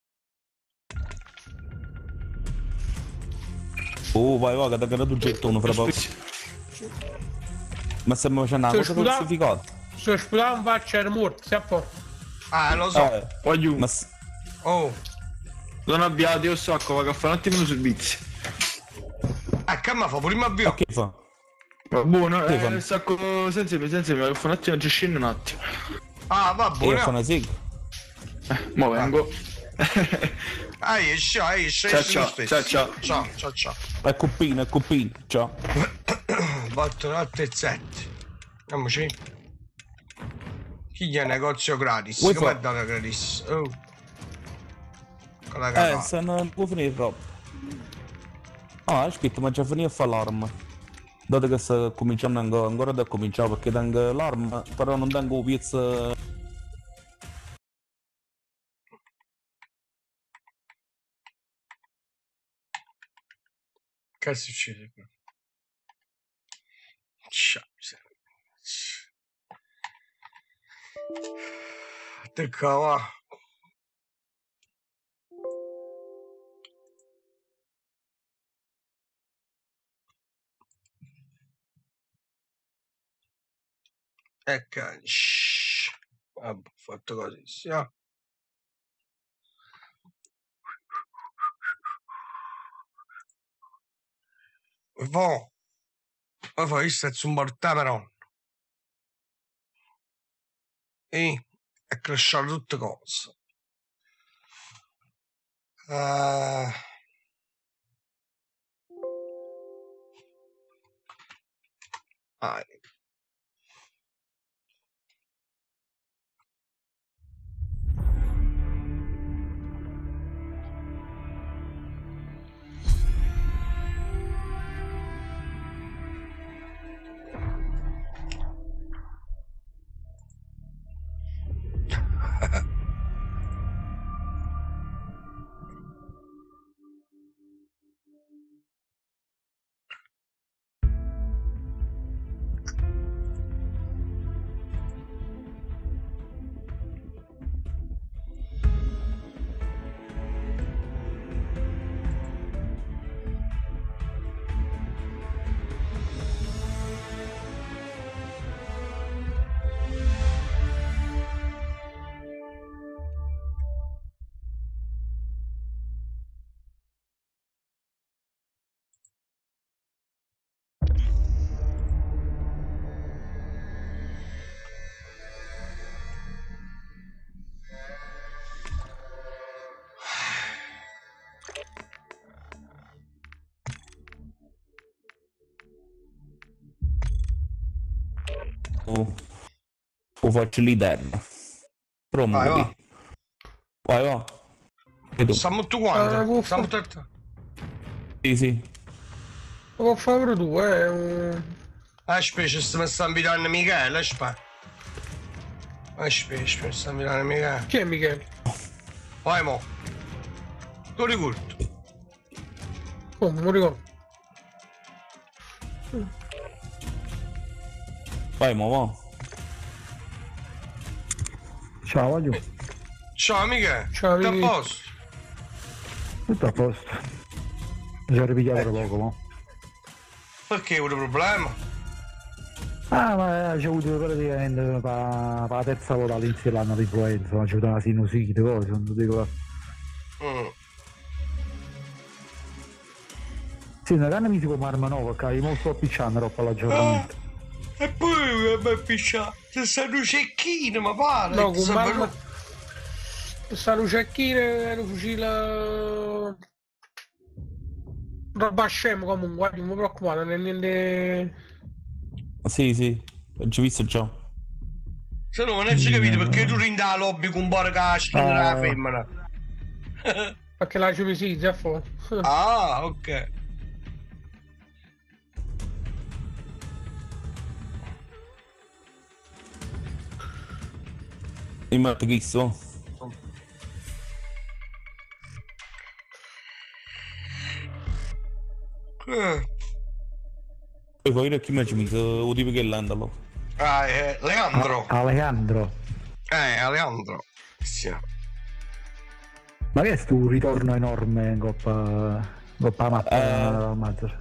Oh, vai, che ti ha creato un gettone fra poco. Ma stiamo facendo una cosa Scusa. falsificata. Se sputava in faccia era morto, si a po'. ah, lo so. Qua giù. Ma Oh, Non abbiate, io sacco, vado a fare un attimo di servizio. che mi fa prima avvio. che fa? Va buono, Che fa? sacco senza vado a fare un attimo, ci scendo un attimo. Ah, va E fa buono. una sega. Mo vengo. Esci, Ciao, ciao, ciao. Ciao. È coppino, ciao. 4 notte e 7. Andiamoci. Chi gli ha negozio gratis? Vuoi Com'è fa- data gratis? Oh. Con la cagata. Non può finire troppo. Ah, è scritto, ma già finito a fare l'arma. Dato che sta cominciando ancora da cominciare, perché tengo l'arma, però non tengo pezzo. Che succede qua? Ciao. Te cava. Ecco. Vabbè, fatto così. Sì, no? Poi fai un portamero. E è cresciuto tutte cose. Ah, Lo faccio l'interno. Promuovi. Vai, Vai, va. E tu? Siamo tutti quanti. uffa. Siamo tutti. Sì, sì. Lo può fare tu, Specie, stiamo invitando Michele, specie, stiamo invitando Michele. Chi è Michele? Vai, mo. Tu ricordi? Come, non ricordo. Vai, mo, va. Ciao, voglio. Ciao, Michele. Ciao, Tutto a Michele. posto? Tutto a posto. Mi sono ripigliato da poco, mo. Perché hai avuto problema? Ah, ma c'è avuto praticamente per la terza volta all'inizio dell'anno l'influenza, c'è avuto una sinusite, cose, non ti dico. Sì, una canna mi si può marma no, perché io molto appicciando troppo all'aggiornamento. E poi mi è pisciato. Se stanno cecchine, ma pare. No, con mamma. Stanno cecchine, lo fucile. Roba scemo comunque, guardi, non mi preoccupate, non è niente. Sì, sì. Ci ho visto già. Se no, non ci capito perché tu rindi la lobby con un po' di caschi della femmina. Perché la ci già fuori. Ah, ok. Mi metto chissà. Poi vedere chi mi ci mise, o tipo che l'andalo. Leandro. Alejandro. Alejandro. Sì. Ma che è sto ritorno enorme in Coppa Mappa Mazzer?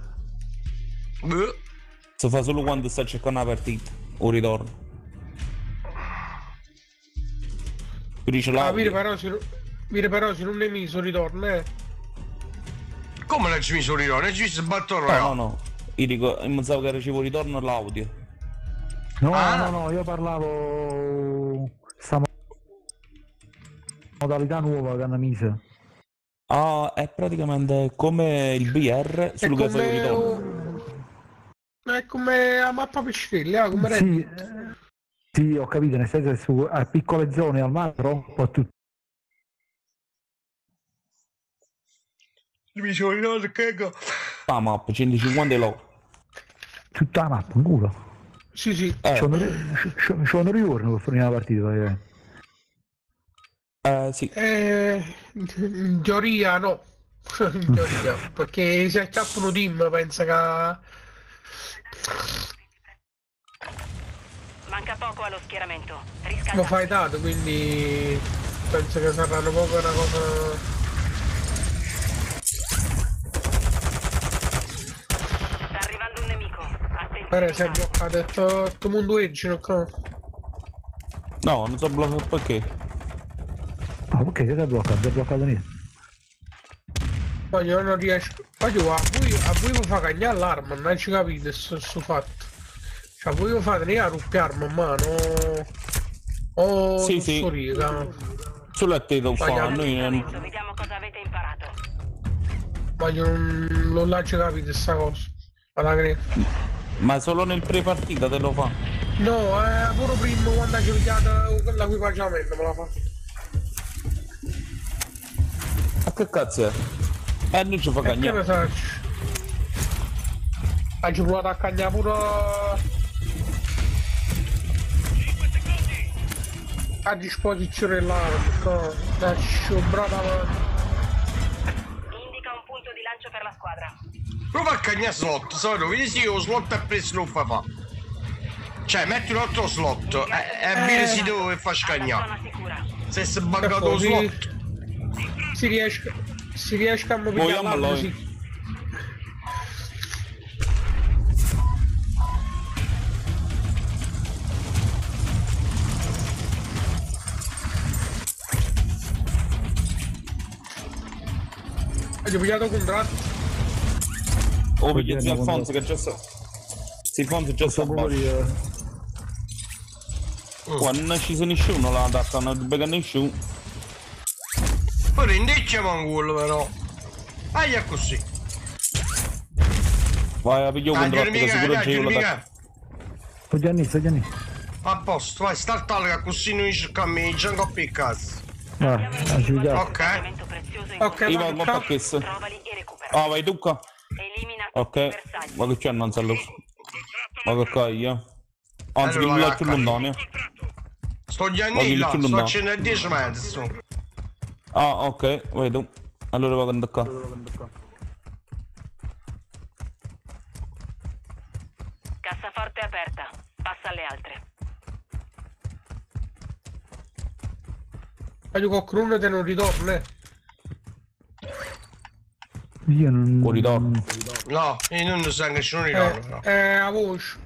Si fa solo quando sta cercando una partita, o ritorno. Dice Vire però se non ne miso ritorno, Come non ci mi sono ritorno? Ci si battono. No. Io dico, io pensavo che ricevo ritorno l'audio. No, io parlavo sta modalità nuova che hanno messo. Ah, è praticamente come il BR, solo che fai un ritorno. È come la mappa pescatelli, come Sì, ho capito, nel senso che su a piccole zone al mare, un po' tutto. Mi sono ritorno che La mappa, 150 euro. Tutta la mappa, un culo. Sì. C'ho un ritorno per finire la partita. Sì. In teoria no. In teoria, perché se accappano team pensa che... Manca poco allo schieramento. lo Riscalda. fai dato, quindi penso che saranno proprio una cosa... Sta arrivando un nemico. Attenzione. Per esempio, ha detto mondo edge, no? No, non so bloccato perché. Ah, perché ti sei bloccato? Ti è bloccato niente. Ma io non riesco. Ma io a voi mi fa cagnare l'arma, non ci capite sto fatto. Cioè voi mi fate ne a ruppiarmi a mano. Oh, Sì, sì. Solo te lo fa, noi non... Vediamo cosa avete imparato. Ma io non la ci capite sta cosa. Alla credo. Ma solo nel pre-partita te lo fa. No, pure prima quando ci vediate l'equipaggiamento me la fa. Ma che cazzo è? Non ci fa Che ne cagnare. faccio? Hai provato a cagnare pure a disposizione dell'arma, lascio brava avanti. Indica un punto di lancio per la squadra. Prova a cagnare slot, solito, vedi se lo slot è preso non fa. Cioè, metti un altro slot e vedi dove fa scagnare. Zona sicura. Se si è buggato lo slot. Si riesce a mobilare Muoviamo l'arma, allora. sì. Hai pigliato contratto? Oh, perché zio Alfonso che già sta... Sì, Alfonso già sta basso. Qua non ci sono nessuno là, attacca, non becca nessuno. Poi indicciamo un gol però. Aia così. Vai a pigliare un contratto che sicuro c'è uno da... Sto Gianni. A posto, vai, startale che così noi cerchiamo i gianco a casa. Ci vediamo. Ok. Elemento prezioso in Ok, Io vado a questo. Trovali e recupera. Ah, vai tu qua. Elimina Ok. tutti i bersagli. Ma che c'è, non sa lo... Ma che qua io? Anzi, Allora, che vai, là più lontano. Sto Gianni là, più sto lontano. a 110 metri. Ah, ok, vai tu. Allora vado da qua. Cassaforte aperta. Passa alle altre. Hai qualcuno che non ritorna, Io non... Fuori torno. No, io non so che ci sono ritorno. a voce.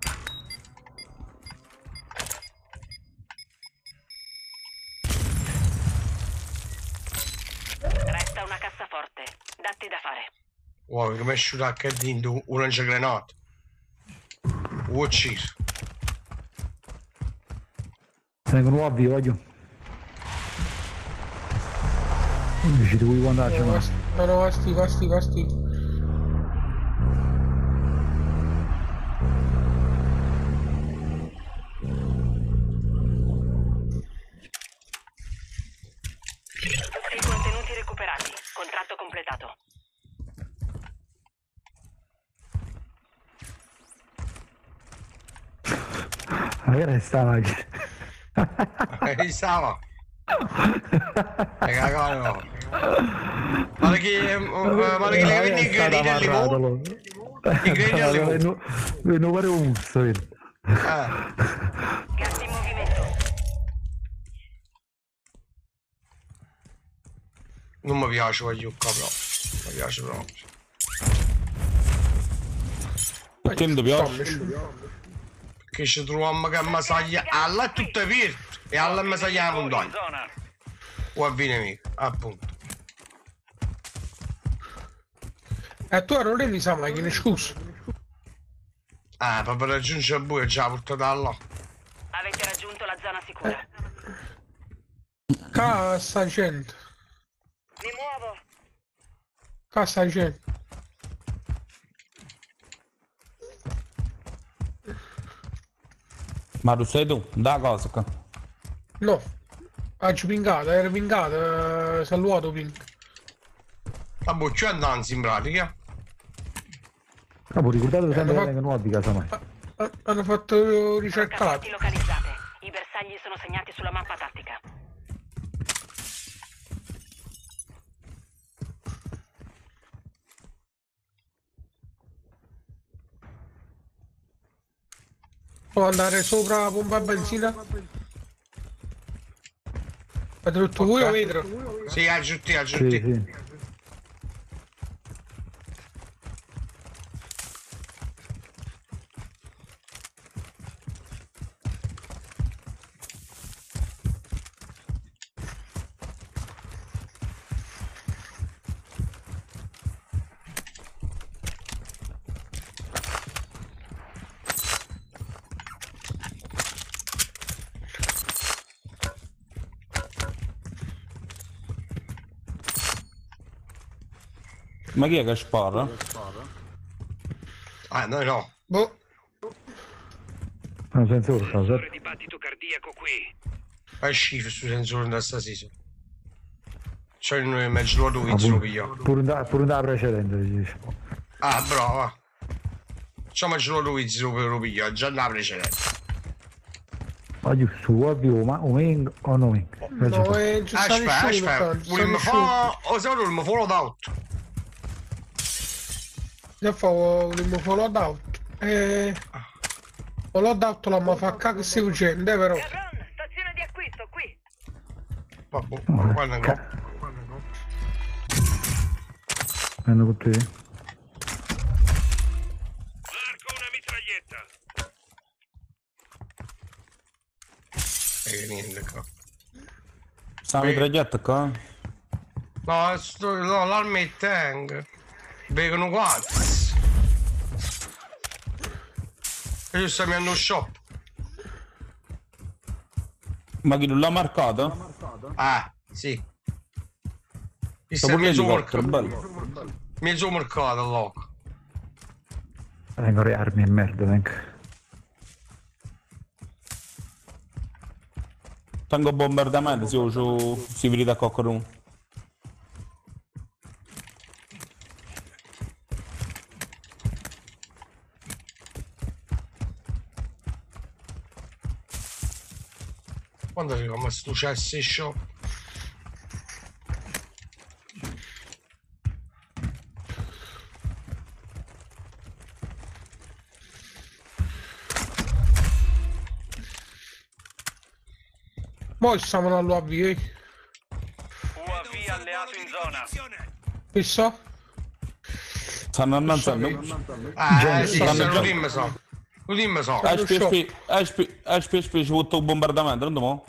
Resta una cassaforte. Datti da fare. Wow, come è uscito a che dentro un lanciagranate. Uccisi. Vengono ovvio, voglio. Dici, devi andarci, no? No, basti. Tutti i contenuti recuperati. Contratto completato. Magari stava... Stava. Cagano. Guarda che le vedi i gradini al limone. I gradini al limone. Non pare un musso, vedi? Gas in movimento. Non mi piace voglio qua però. Mi piace proprio. Perché non ti piace? Perché ci troviamo che masaglia alla è tutta aperta e alla masaglia la montagna. Zona. O a nemico, appunto. E tu non è sa macchina, scusa. Ah, per raggiungere il buio già portata là. Avete raggiunto la zona sicura. Cassa gente. Mi muovo. Cassa gente. Ma tu sei tu? Da cosa qua? No. Oggi pingata, era pingata, saluto ping. La boccia andanza in pratica. Capo, ricordate sempre ma- che vengono ovvi, casa mai. Hanno fatto ricercato. Roccaforti localizzate. I bersagli sono segnati sulla mappa tattica. Può andare sopra la pompa a benzina? Avete detto voi o vetro? Sì, aggiusti. Sì. Ma chi è che spara? Ah, noi no. Boh. Non senza urca, Sensore di battito cardiaco qui. Fai schifo sto sensore da stasera. C'è in mezzo a dove ce lo pigliamo. pure da precedente, dici. Ah, brava. Facciamo ce lo dove ce lo pigliamo, già da precedente. Voglio su, ovvio, ma un wing o no wing? No, non ci sta Aspetta, nessuno qua, aspetta. non ci sta Vogliamo nessuno. fare... O se no vogliamo fare loadout. Che fa? Vogliamo fare loadout. Ho loadout l'ho fatto che stai facendo, però. Cabron, stazione di acquisto qui. Vabbè, guarda qua. Hanno con te? Marco una mitraglietta. Niente qua. Sta mitraglietta qua? No, no, l'arma è tank. Bevono quanti? E io stiamo andando shop. Ma chi non l'ha marcato? Ah, sì. Sto pure l'elicottero, bello. Mezzo mercato, loco. Vengo le armi e merda, vengo. Tengo bombardamento, se uso si vede da qualcuno. Quando arriviamo a sto chassis shop? Poi stavano all'UAV, UAV alleato in zona. visto? Stanno annanzando. Ah, sì, stanno se già- lo dimmi so. Lo dimmi so. Hai avuto un bombardamento, non mo?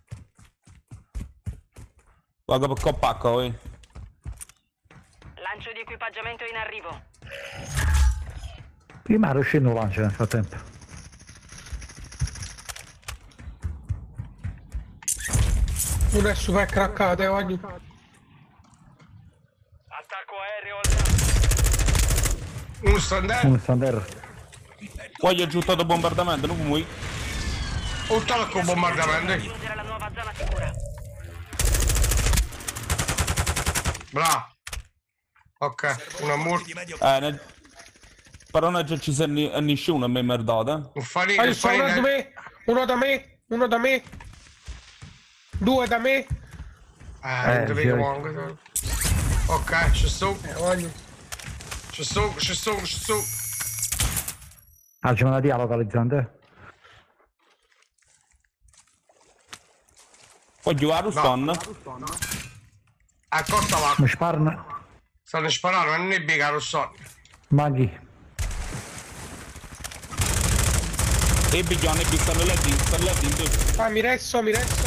Guarda per coppacco, Lancio di equipaggiamento in arrivo. Prima ero scendo lancia nel frattempo. Non è super craccato, voglio. Attacco aereo alleato. Uno standard. Uno standard. Voglio aggiuntato bombardamento, non vuoi? Un talco bombardamento. Giungere alla nuova zona sicura. Bravo. Ok, una morte. Però non c'è ci nessuno a me merdata. Un farina, Voglio, un sta uno da farina. me, uno da me, uno da me. Due da me. Non ti vedo sì. anche. Ok, ci sto. Voglio. Ci sto. Ah, c'è una dia localizzante. Voglio a Ruston. Accosta va. Mi sparano. Stanno sparando, ma non è biga lo so. Maghi. E biglione, stanno letti in due. Ah, mi resto.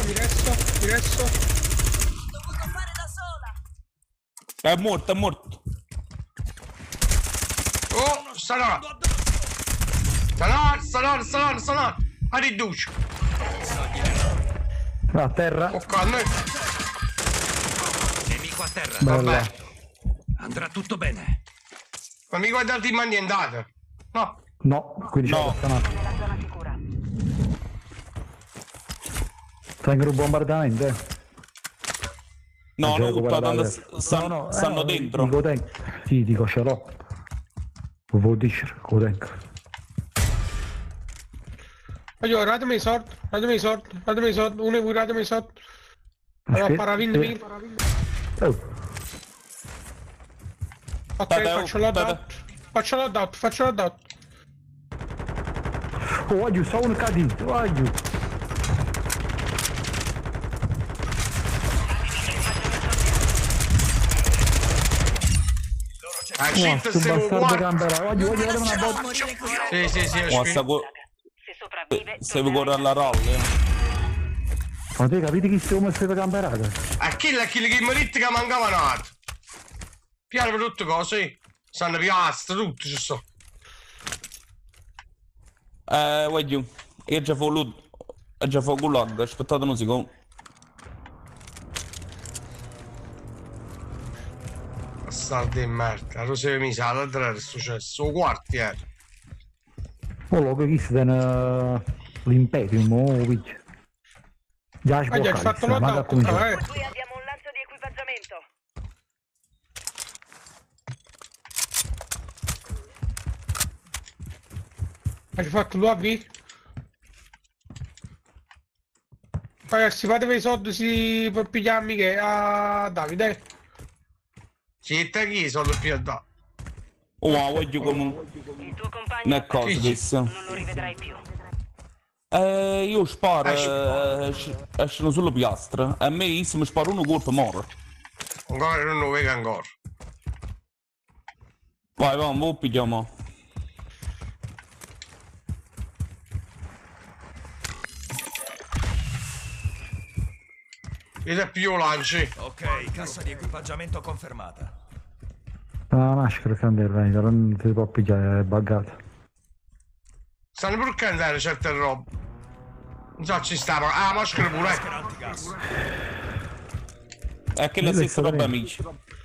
È morto. Oh, stanno. A riduce. Va a terra. Ok, noi. Nemico a terra. Bella. Vabbè. Andrà tutto bene. Ma mi guardate in mani andate? No. No, quindi No. c'è no. Nella zona sicura. Tengo un bombardamento, No, C'è non quella buttato, da- stanno dentro. Dico tengo. Sì, dico ce l'ho. Vuoi dire, lo tengo. Voglio, ratemi i soldi. Uno vuoi ratemi i soldi. Allora, Aspetta, paravinni. Oh, Ok, Aspetta, faccio loadout. oh, voglio, sto un cadito, voglio. Ah, shit, Sto stiamo bastardo guardando. gambera, voglio una botta. Sì, Guarda, Se sopravvive, se vi corre alla roll. Ma te capite chi stiamo messo gamberata? A chi che mi dite che mancava nato? Piano per tutte cose. Stanno piazza, tutto ci sto. Voglio. Io già voluto. Ho già fatto gulag, aspettate un secondo. bastardi di merda. Lo sei mi sa l'altro è successo. Quartiere. Oh, lo che chiesto l'Imperium, oh, picchia. Già ci può Hai fatto fare, ma da l'auto, cominciare. Qui abbiamo un lancio di equipaggiamento. Hai fatto l'UAV? Ragazzi, fatevi i soldi per pigliarmi che a Davide. Siete chi sono più da? Oh, ma voglio come... Il tuo compagno Una cosa Dici? adesso. non lo rivedrai più. Io sparo, escono sulle piastre. A me se mi sparo uno colpo muore. Ancora non lo vedo ancora. Vai, vamo, pigliamo. Ed è più lanci. Ok, cassa di equipaggiamento confermata. La maschera candela, non si può pigliare, è buggata. Stanno pure cantare certe robe. Non so ci stanno. Ah, maschera pure. Maschera antigas. È che la stessa roba, amici.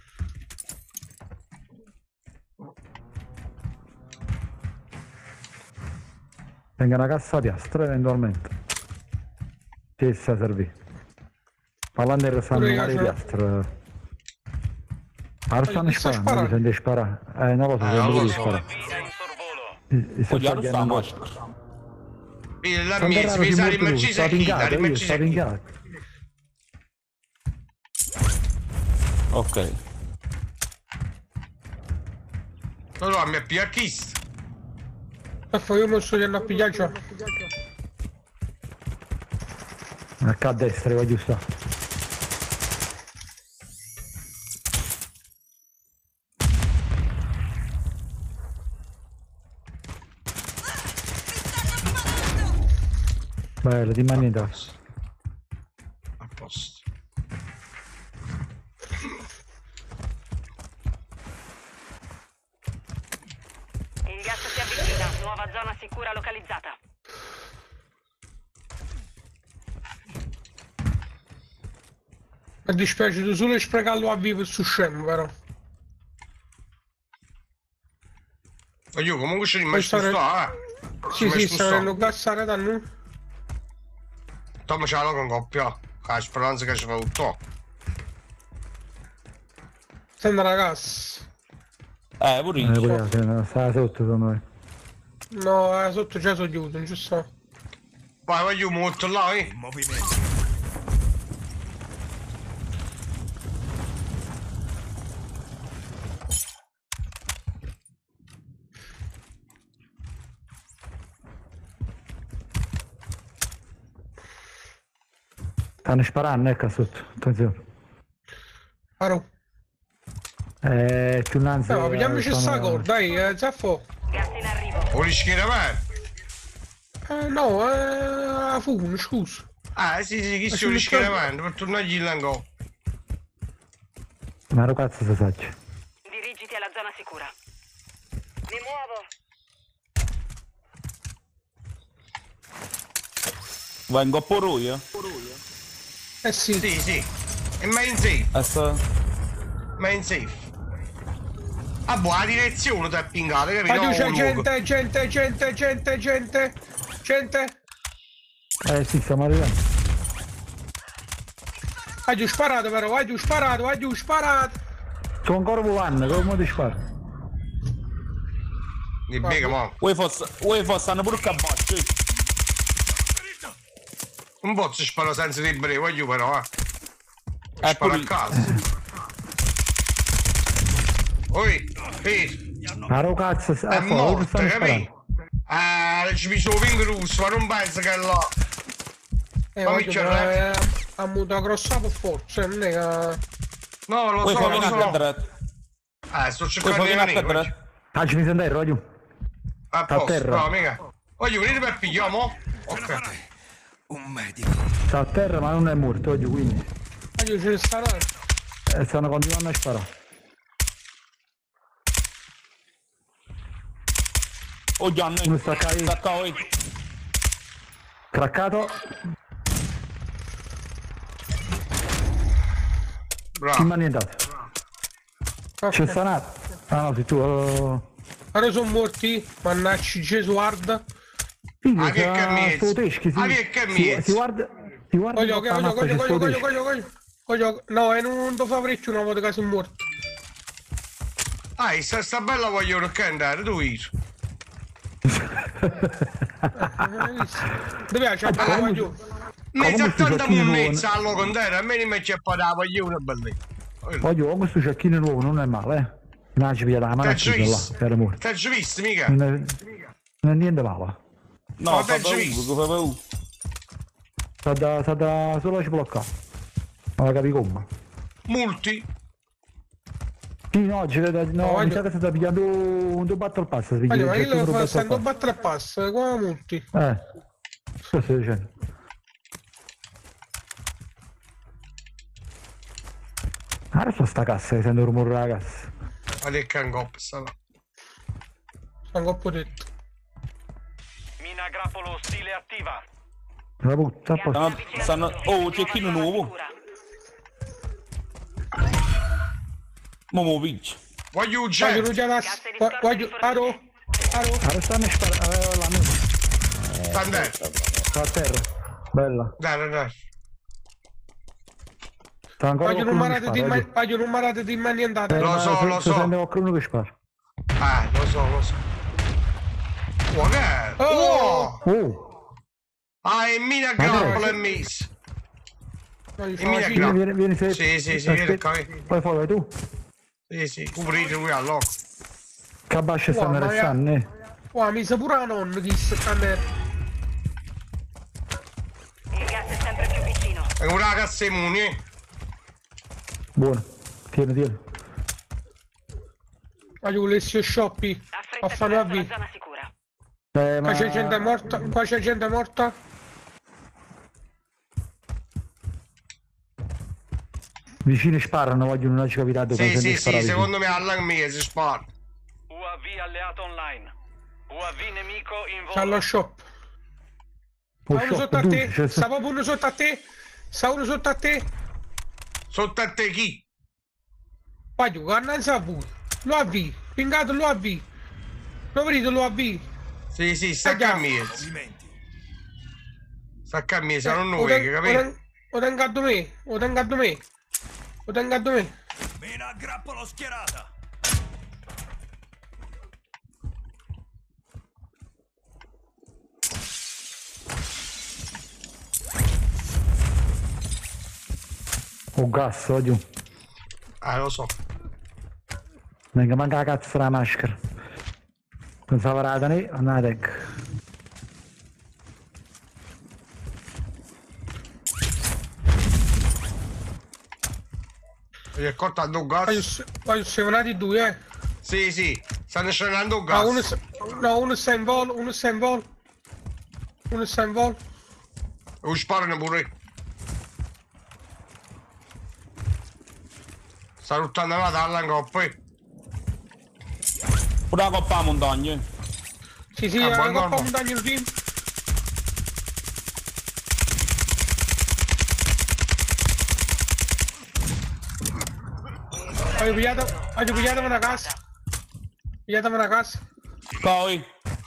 Venga una cassa a piastra eventualmente. Che sia servito. Parlando del sanno Pure io male ce l'ho. piastra. Allora stanno Mi sta sparando, mi sente sparare. Non lo so, non non lo devi so. sparare. Via in sorvolo. Vogliamo sta maschera. La Sono mia terreno di mi sa molto tu, rimacisa stato in chi? casa, io Rimacisa stato in chi? casa. Ok. No, a me più a chist. Ecco, io non sto andando a pigliare ciò. Ecco a destra, va giusto. Bello, di manita. A posto. Il gas si avvicina. Nuova zona sicura localizzata. Mi dispiace tu solo sprecarlo a vivo su scemo, però. Ma io comunque ci Questo rimasto sta, Sì, sì, sta venendo gassare da noi. Tommy c'ha la con coppia. La speranza che ci fa tutto. Sembra ragazzi. Pure io. Pure sta sotto secondo me. No, sotto già sono chiuso, non ci sto. Vai, voglio molto là, In movimento. Stanno sparando, ecco sotto, attenzione. Aro. Più innanzi. Ma vediamoci sta corda, dai, Zaffo. Gas in arrivo. O rischiare No, a fumo, scusa. Ah, sì, chi si rischiare avanti per tornargli là ancora. Ma lo cazzo si faccia. Dirigiti alla zona sicura. Mi muovo. Vengo a Poroia. Sì. Sì, sì. E main safe, main safe. Ah, boh, la direzione ti è pingata, capito? Ma tu c'è No, luogo. gente. Sì, stiamo arrivando. Hai giù sparato però, hai giù sparato. Sono ancora volando, come ti sparo? Di bega, mo. Voi stanno pure a basso. Un po' si spara senza di breve, voglio però, È spara pure a caso. Oi, Ma lo cazzo, è fuori, morto, stanno capito? sparando. Ah, ci mi sono vinto, ma non penso che è là. Ma mi c'è ha muto grossa per forza, non è che... No, lo Voi so, fai lo una so. cadere. Sto Voi cercando fai di una venire. cadere. voglio. Ci mi sento voglio. A a posto, terra. no, mica. Voglio venire per pigliamo? Ce la Ok. farai. Un medico. Sta a terra ma non è morto oggi, quindi. Hai giù ce ne starà. Stanno continuando a sparare. Oh Gianni. Uno stacca lì. Stacca oi. Craccato. Chi mi Bravo. ha annientato? C'è stanato. Ah no, sei tu. Ora sono morti, mannaggia Gesuard. Ah, che cammiezzi. Ah, che cammiezzi. Si guarda. Coglio. No, non ti fa freccio una volta che sei morto. Ah, sta bella voglio andare, tu ir. Dove piace la bella voglio? Mezza tanta munnezza allo contare, a me ne metti a parlare la voglio bellezza. Voglio, questo cecchino nuovo non è male, Non ci pigliata la mano là, per amore. T'hai già visto, mica? Non è niente male. No, t'hai già visto? Sta da solo ci bloccato. Non la capi come. Multi? Sì, no, mi sa che sta pigliando un battle pass. Ma io lo sto un battle pass, come multi. Cosa stai dicendo? Adesso sta cassa, sento il rumore della cassa. Ma che cangoppa sta là? Cangoppo detto. Mina grappolo ostile attiva. La puttana. Oh, cecchino nuovo. Momo vince. Voglio un jet. Voglio Aro. Stanno sparando la mia. Sta a terra. Bella. Dai. Sta ancora voglio non marate di mani andate. Lo so. Sente qualcuno che spara. Lo so. Oh! Ah, è mina grappola e miss. Vieni se... Sì, vieni qua. Poi vai tu? Sì, coprite lui all'occhio. Che bascia stanno restando, mi sa pure la nonna che stanno. Il gas è sempre più vicino. È una cassa immune. Buono, tieni. Voglio volessi shoppi. A fare una V. Zona sicura. Qua c'è gente morta. Vicini sparano, vogliono una capitato. Sì, secondo me all'armia si spara. UAV alleato online. UAV nemico in C'ha lo volo. shop. Sta uno sotto a te. Sta proprio uno sotto a te. Sotto a te chi? Voglio, guarda pure. Lo avvi. Pingato lo avvi. Lo vedo lo avvi. Sì, sta a camminare. Sta a camminare, sono noi, capito? Ho tangato me. Mina grappolo schierata. Oh gas, voglio. Lo so. Venga, manca la cazzo la maschera. Non sa parata né, andate. Gli è cortato un gas. Voglio seminati due, Sì, stanno scenando un gas. Uno sta in volo. Lo sparano pure. Sta ruttando la dalla coppa. Pure la coppa a montagna. Sì, la coppa montagna il team. Voglio pigliatemi una casa. Poi.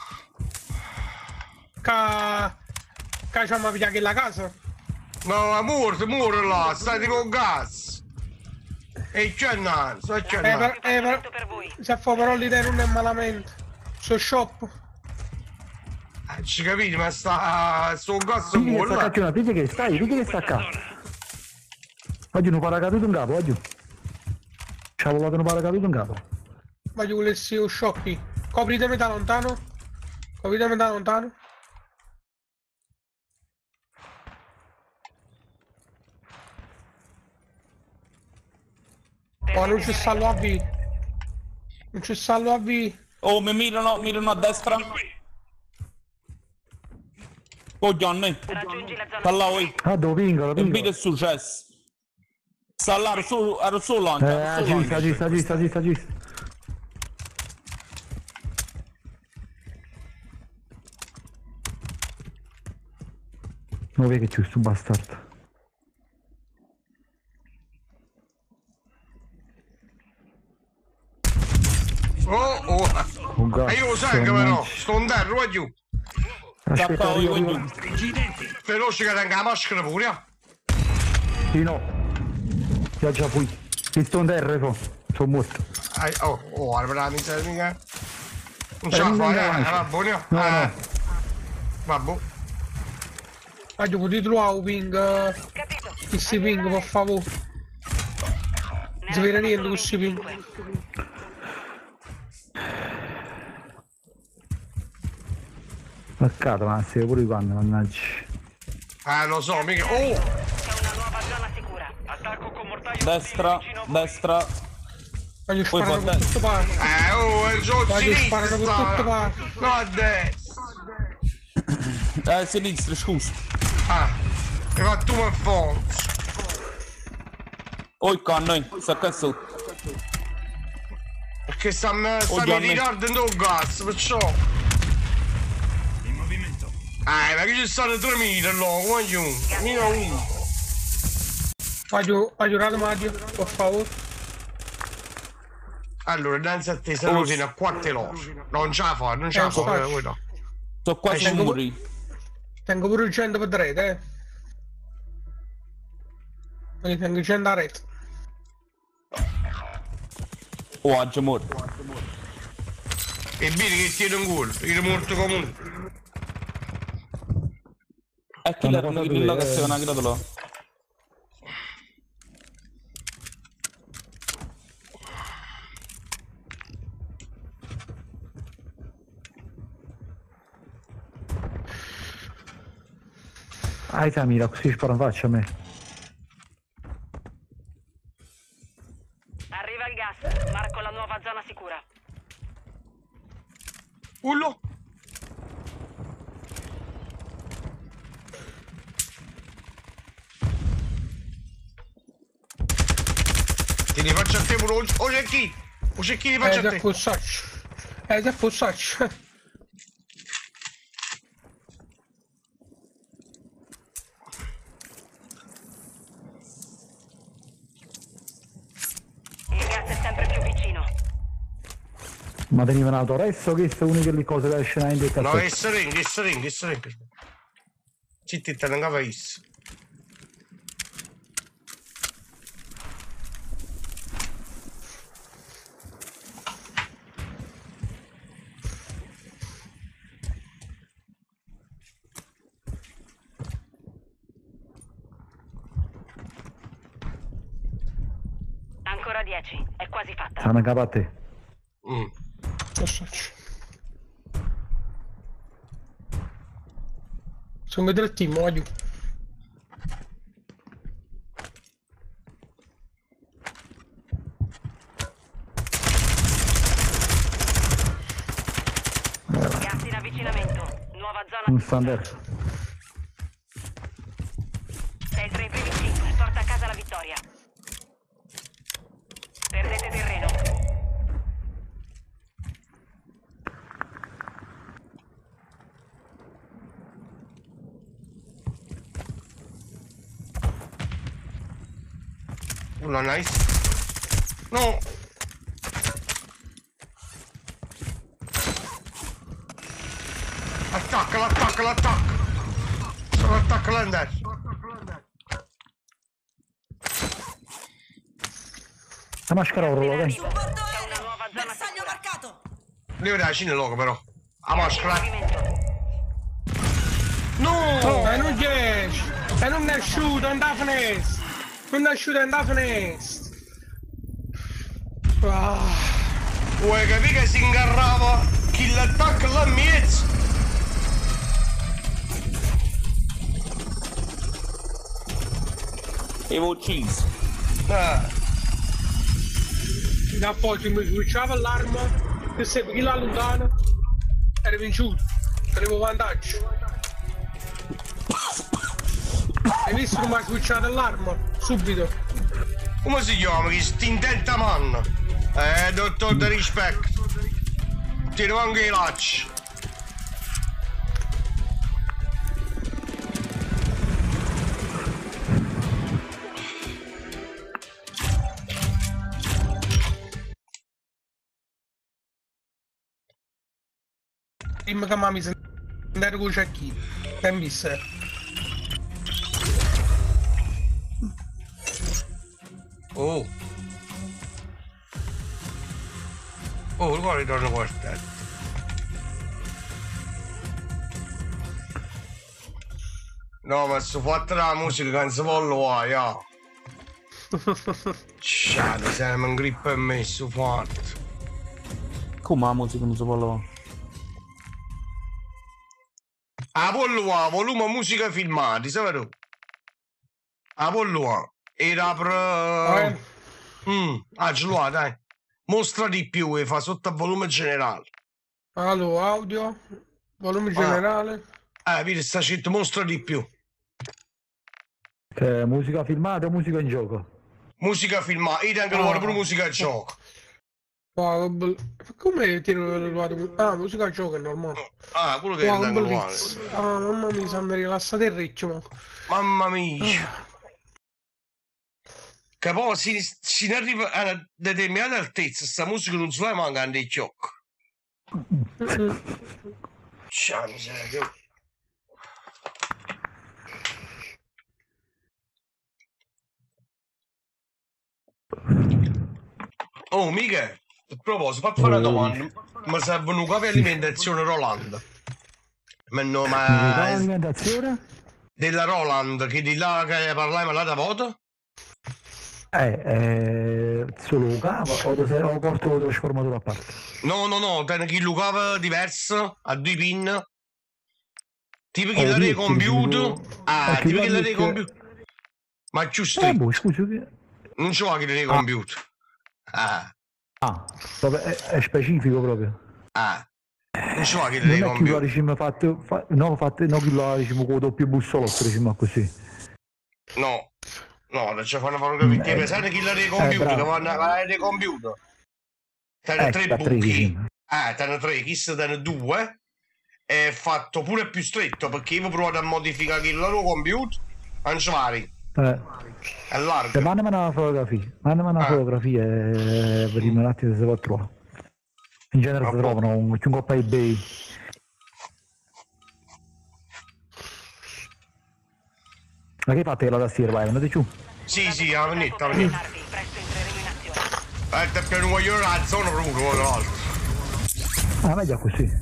C'ha pigliato che la casa. No, amore là, stai con gas. E c'è no, Per voi. Se fa però l'idea non è malamente. So shop. Ci capite, ma sto gas Pigli che buono. sta cacciando, pigli che sta qua. Oggi non paracadute in capo, oggi. Ci ha volato un paracadute in capo. Voglio volessi un shoppi. Copritemi da lontano. Oh, non ci sta l'AV. Oh, mi mirano a destra. Oh, Gianni. Raggiungi la zona Sta là, oi. Ah, dove vincono, Il video è successo. Sta là, era solo anche. Sta giusto. Non vedi che c'è sto bastardo. E io lo sai che però, sto andando, vai giù. Aspetta, Tappa, io io- Veloce che tenga la maschera pure, Sì, no. Io già qui. Ti sto in terra, sono morto. Oh, guarda la miseria, mica. Non ce la fai, va buono. No. Vabbè. Voglio potete trovare un ping, Capito. questi ping, per favore. Non si vede niente questi ping. Peccato, ma sei pure quando, mannaggia. Lo so, mica. Oh! C'è una nuova zona sicura. Attacco con mortaio Destra, ostile vicino a voi. destra. Voglio Poi sparare fa per tutto parte. È giù Voglio sparare per tutto parte. No, a destra. Sinistra, scusa. Hai fatto un fondo. Oh, il canno, sta qua sotto. Perché sta mi Gianni. ricordando un cazzo, perciò. In movimento. Ma che ci stanno 3000 no, voglio. Mica uno. Voglio aiutare Mario, per favore. Allora, innanzi a te, se no fino a 4 loro. Non ce la fa, non ce la fa, faccio. voi no. Sto quasi tengo- muri. Tengo pure il 100 per rete, Quindi tengo il 100 a rete. Oh, oggi morto. E bene che tiene un gol, il morto comune. E chi l'era una grilla che sei una gratola? Samira, così sparo in faccia a me. Arriva il gas. Marco la nuova zona sicura. Ullo. Ti ne faccio a te pure, o c'è chi? O c'è chi ne faccio a Già te? fossaccio. Già fossaccio. Il gas è sempre più vicino. Ma tenivano autoresto che sono una delle cose da scena in No, detto. è sereno. Zitti, te non capisci. Ancora 10. È quasi fatta. Stanno capo a te. Fossaccio. Sono vedere il team, voglio. Gas in avvicinamento. Nuova Non zona sta sicura. andando. Sei tra i primi 5. Porta a casa la vittoria. Perdete terreno. Uno nice. No. L'attacca. Sono attacca l'andare. La maschera oro, In dai. arrivo. C'è una nuova zona sicura. Devo dare cine loco però. A In maschera. movimento. No! E non riesci! E non è asciutto, è andato finestra! Non è asciutto, è andato finestra! Vuoi capire che si ingarrava chi l'attacca là in mezzo? Avevo ucciso. Da poi mi switchava l'arma, e se chi la lontana, era vinciuto, avevo vantaggio. Hai visto come ha switchato l'arma? Subito. Come si chiama? Che stintenta man? Dottor di rispetto. Ti devo anche i lacci. team che mi sente andare con Cecchi. Tempisse. Oh. Oh, qua ritorno quartetto. No, ma sto fatto la musica che non si può lo ya. Sciate, se non grippa in me, sto fatto. Come la musica non si può levare? Ah, pollo, volume musica filmati, sai vero? Ah, pollo, era per... Ah, ce l'ho, dai. Mostra di più e fa sotto a volume generale. Allora, audio, volume generale. Vedi, sta scritto mostra di più. Musica filmata o musica in gioco? Musica filmata, io anche lo pure musica a gioco. Come ti ho ah, musica a gioco è normale. Ah, quello che è normale. Ah, mamma mia, mi rilassate il riccio. Mamma mia. Che poi si arriva a una determinata altezza, sta musica non si fa manca nei giochi. Ciao, miseria. Oh, mica, a proposito, fatti fare una domanda. Mi servono capi alimentazione Roland. Ma Alimentazione? della Roland, che di là che parlavamo l'altra volta? Solo un capo o se lo porto lo trasformatore a parte? No, tieni chi lo cava diverso, a due pin. Tipo chi l'ha dei computer. Ah, tipo chi l'ha dei computer. Ma giusto. Scusi. Non c'ho chi l'ha dei computer. Vabbè, è specifico proprio. Non c'ho chi l'ha Non dei è che lo computer. diciamo no, chi lo diciamo con doppio bussolotto, diciamo così. No, non ci fanno fare capire. Ti pensate chi l'ha dei computer? Che vanno a dei computer. Tene tre buchi. Tene tre, chi se tene due. È fatto pure più stretto perché io ho provato a modificare il loro computer. Non ci vari. È largo. Mandami una fotografia e vediamo un attimo se si può trovare. In genere si trovano un coppa eBay. Ma che fate la tastiera, vai? Andate giù. Sì, ha venito. Te più non voglio la zona proprio l'altro. Meglio così.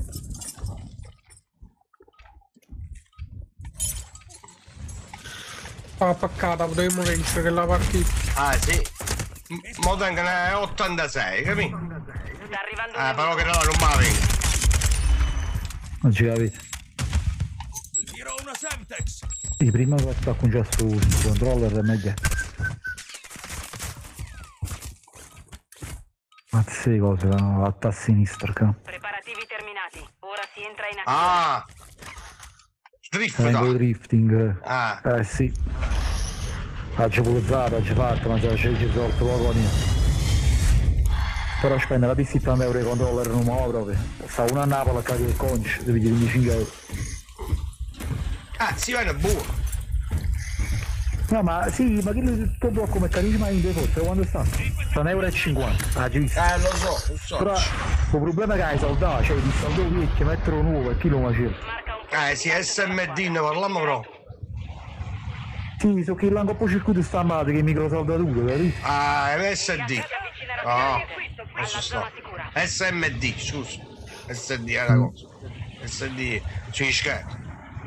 Paccata, potremmo vincere che la partita. Sì. Mo tengono 86, capito? Sta arrivando Però che là non va bene. Non ci capite. Tiro una Semtex. Sì, prima che attacco già sul controller è meglio. Mazzi di cose, a sinistra. preparativi terminati. Ora si entra in azione. Drift. Sì. Ci pulizzato, ci fatto, ma ci risolto poco niente. Però spende la PC 80 euro di controller non muovo proprio. Sta una a Napoli a casa del conci, devi dire 25 euro. Si va buono. No, ma sì, ma che tutto blocco meccanismo in default, quando sta? Sta 1,50 euro. Lo so. Però il problema è che hai soldato, cioè il soldato vecchio, metterlo nuovo e chi lo macera. Sì, SMD, ne parliamo però. Sì, so che l'hanno un po' circuito stammato che è microsaldatura, capito? MSD. Adesso sto. SMD, scusa. SD è una cosa. SD, ci scherzo.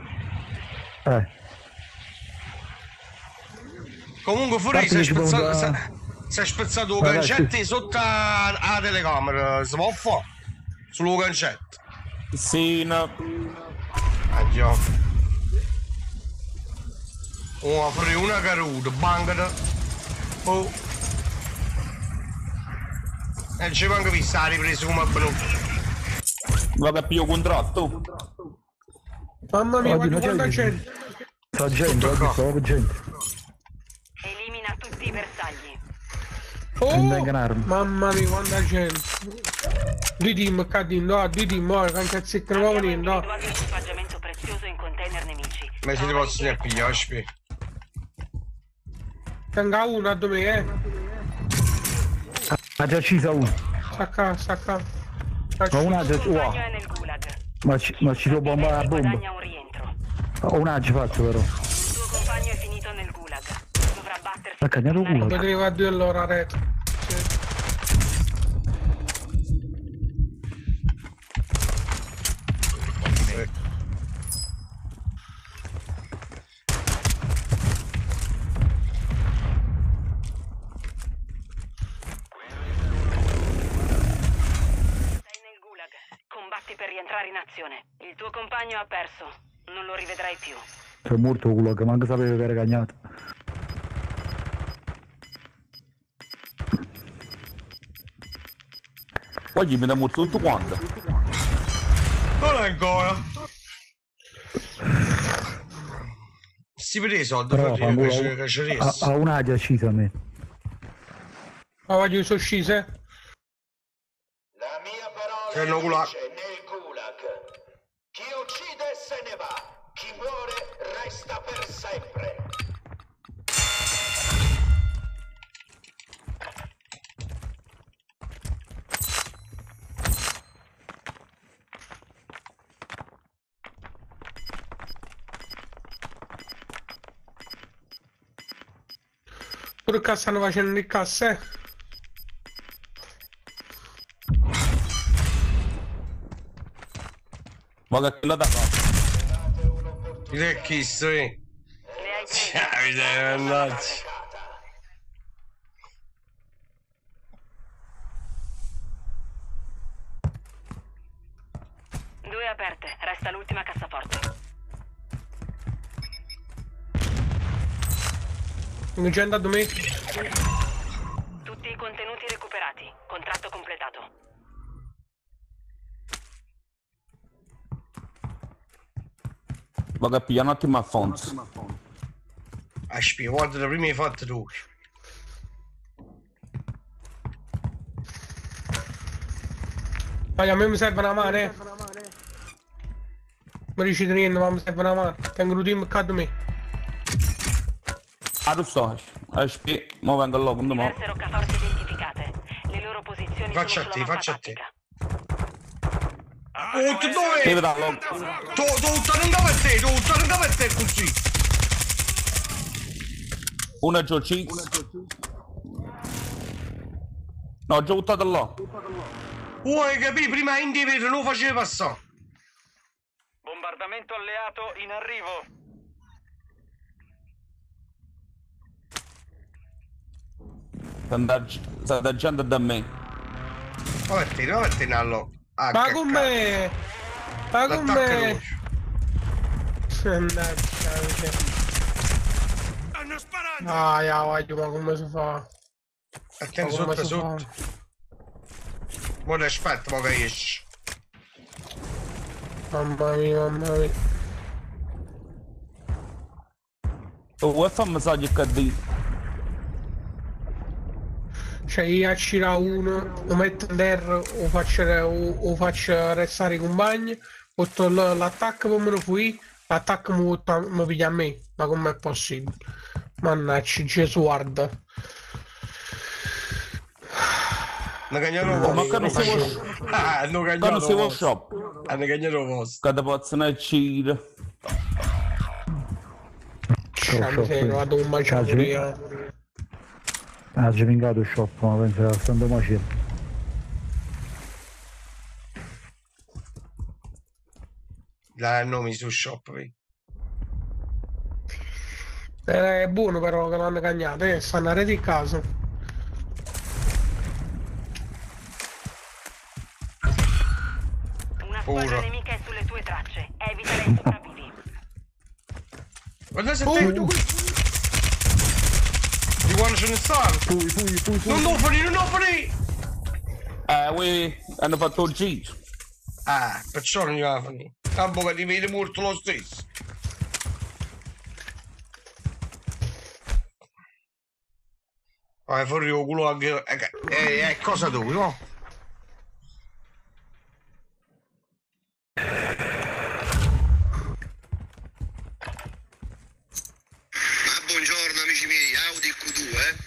Comunque fuori si è spezzato un gancetto sotto la telecamera, si può fare? Sullo gancetto. Sì, no. Già. Apri una caruta, bancata. E ci manca vista la ripresa come è venuto. Vado a più contratto. Mamma mia, guarda quanta gente. Sta gente, proprio gente. Elimina tutti i bersagli. Mamma mia, quanta gente. Due team, cadendo, due team, canzazzi che non venendo. Equipaggiamento prezioso in container nemici. Ma se ti posso ne pigliare, aspetta. Tenga uno a dove Ha già uccisa uno. Sacca. Ma una già... Compagno è nel gulag. Ma ci devo bombare la bomba. Guadagna un rientro. Ho un agio fatto però. Il tuo compagno è finito nel gulag. Dovrà battersi. Ha cagnato per tornare culo. in Potevi fare 2 all'ora retro. Sei nel gulag. Combatti per rientrare in azione. Il tuo compagno ha perso. Non lo rivedrai più. C'è molto culo che manco sapevo che era cagnato. Oggi mi dà molto tutto quanto. Non ancora. Si vede i soldi Però per dire fanculo, che ci riesco. ha un agio acciso a me. Ma voglio sono scese? La mia parola Che no è gulag. legge nel gulag. Chi uccide se ne va. Chi muore resta per sempre. Pure che stanno facendo il casse? Ma che quello da qua. Che chi sei? Le hai prese. Ciao, miseria, mannaggia. Due aperte. Resta l'ultima cassaforte. Non c'è andato me? Tutti i contenuti recuperati. Contratto completato. Ma che pigliano un attimo a Fons. Aspetta, guarda da prima hai fatto tu. Vai, a me mi serve una mano, Mi dici niente, ma mi serve una mano. Tengo un team accanto a me. Ah, lo so. Aspetta, mo vengo là, quando mo. Diverse roccaforti identificate. Le loro posizioni Faccia sono a te, sulla faccia mappa a te. tattica. Oh, tu dove? Devi darlo. Tu non per te, tu non per te così. Una Joe Cheeks. No, già buttato là. Vuoi capire? Prima individuo non lo faceva passare. Bombardamento alleato in arrivo. Sta andando da me. Vabbè, Nallo. Ah, Va che con cazzo. me! Va con L'attacca me! lui. Mannaggia. Stanno sparando! Ah, ya, voglio, ma come si fa? Attenti Ma come sotto, si sotto. fa? Ora aspetta, mo che esci. Mamma mia, mamma mia. Oh, fammi messaggio che Cioè io accira uno, lo metto in terra, o faccio restare i compagni, porto l'attacco poi me lo fui, l'attacco mi piglia a me, ma com'è possibile? Mannaggia, Gesù guarda. Hanno cagnato Oh, ma che non vostro. si può. Hanno Che non cagnato si può vostro. shop. Hanno cagnato vostro. Che ti possono uccidere. Cioè, mi sei vado un bacio pure io. Ha svingato il shop, ma penso che sta andando macchina. Dai nomi su shop, vedi. È buono però che l'hanno cagnato, stanno a rete di caso. Una Ora. squadra nemica è sulle tue tracce. Evita i sopravvivi. Guarda se te. Di quando ce ne stanno. Non ofani, non ofani. Hanno fatto il giro. Ah, perciò non gli va a finire. Campo che ti vede molto lo stesso. Vai fuori il culo anche. Cosa tu, no? Buongiorno amici miei, Audi Q2,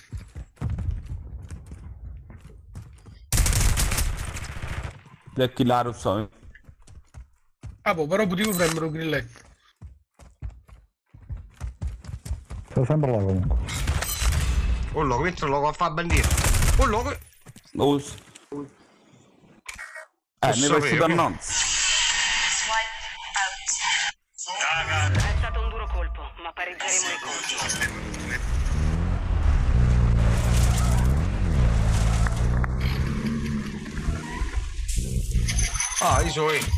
Perché là lo so. Ah, boh, però potevo prendere un grilletto. Sto sempre là comunque. Oh, lo metto lo a fare bandiera. Oh, lo. mi verso dannanza. È stato un duro colpo, ma pareggeremo i conti. Ah, io so io.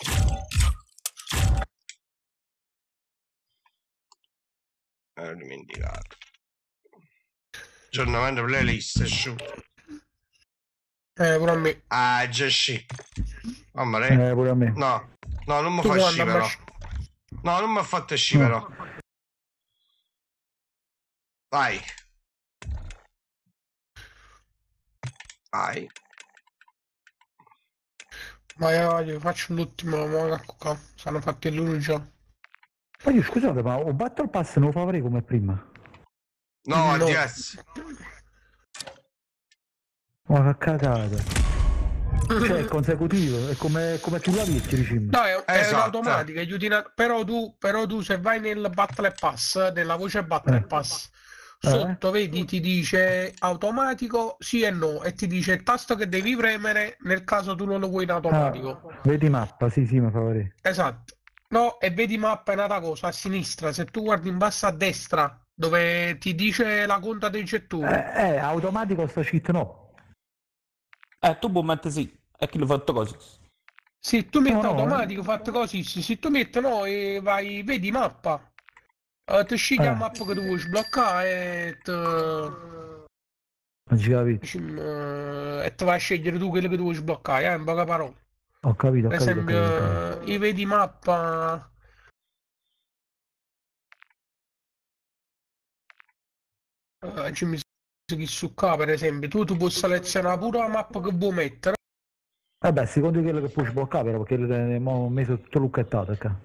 Ho dimenticato. Aggiornamento playlist asciutto. Pure a me. Ah, già sì. Mamma mia. Pure a me. No, no, non mi Tu fa quando sci però. No, non mi ha fatto sci però. Vai. Vai. Vai, faccio l'ultimo, qua. Sono fatti loro già. Ma io scusate, ma un Battle Pass non lo farei come prima? No, No. yes. Ma che cagata. Cioè è consecutivo, è come tu la visti, diciamo. No, è Esatto. automatica, però tu se vai nel Battle Pass, nella voce Battle Pass, sotto vedi ti dice automatico sì e no e ti dice il tasto che devi premere nel caso tu non lo vuoi in automatico. Vedi mappa, sì, mi fa vedere. Esatto. No, e vedi mappa è un'altra cosa, a sinistra, se tu guardi in basso a destra dove ti dice la conta dei gettoni. Automatico sta cheat no. Tu puoi mettere sì, è che l'ho fatto così. Se tu metti No. automatico fatto così, se tu metti no e vai, vedi mappa. Ti scegli la mappa che tu vuoi sbloccare e Non ci capito. e ti vai a scegliere tu quello che tu vuoi sbloccare, in poche parole. Ho capito, Per esempio, i vedi mappa. Ci mi chi su qua, per esempio, tu puoi selezionare pure la mappa che vuoi mettere. Vabbè, secondo quello che puoi sbloccare però, perché ho messo tutto lucchettato qua.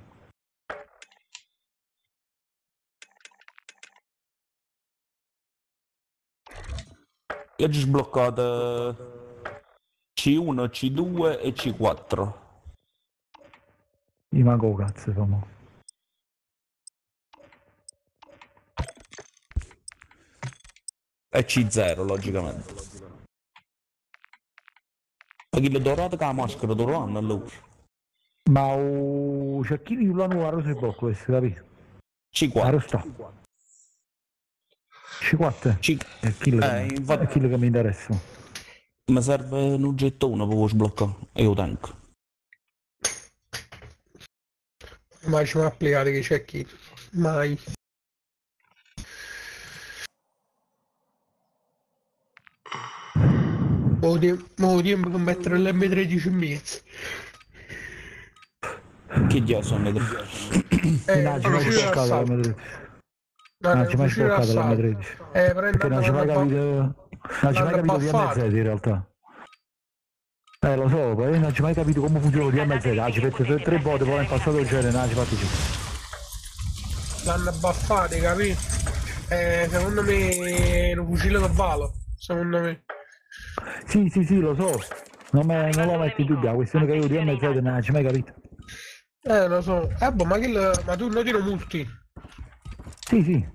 Io ho sbloccato C1, C2 e C4. Mi manco cazzo, famo. E C0, logicamente. Ma chi lo dorato che la maschera dorano allora? Ma c'è chi di la nuova rosa di blocco questo, capito? C4. Arrosta. C4? È quello infatti... è quello che mi interessa. Mi serve un gettone per sbloccare e io tengo. Mai ci mi applicate che c'è chi. Mai. Mo tempo per mettere l'M13 in mezzo. Che dia sono le Non ci mai sbloccato la M13. Non ci mai sbloccato la M13. Perché non ci mai capito. Non ci mai capito di MZ in realtà. Lo so, poi non ci mai capito come funziona di MZ. Ci mette 3 volte poi in passato il genere, non ci fate giù. L'hanno baffate, capito? Secondo me è un fucile da balo. Secondo me. Sì, lo so. Non lo metti in dubbio, la questione che io di MZ non ci mai capito. Lo so. Boh, ma tu non tiro multi. Sì.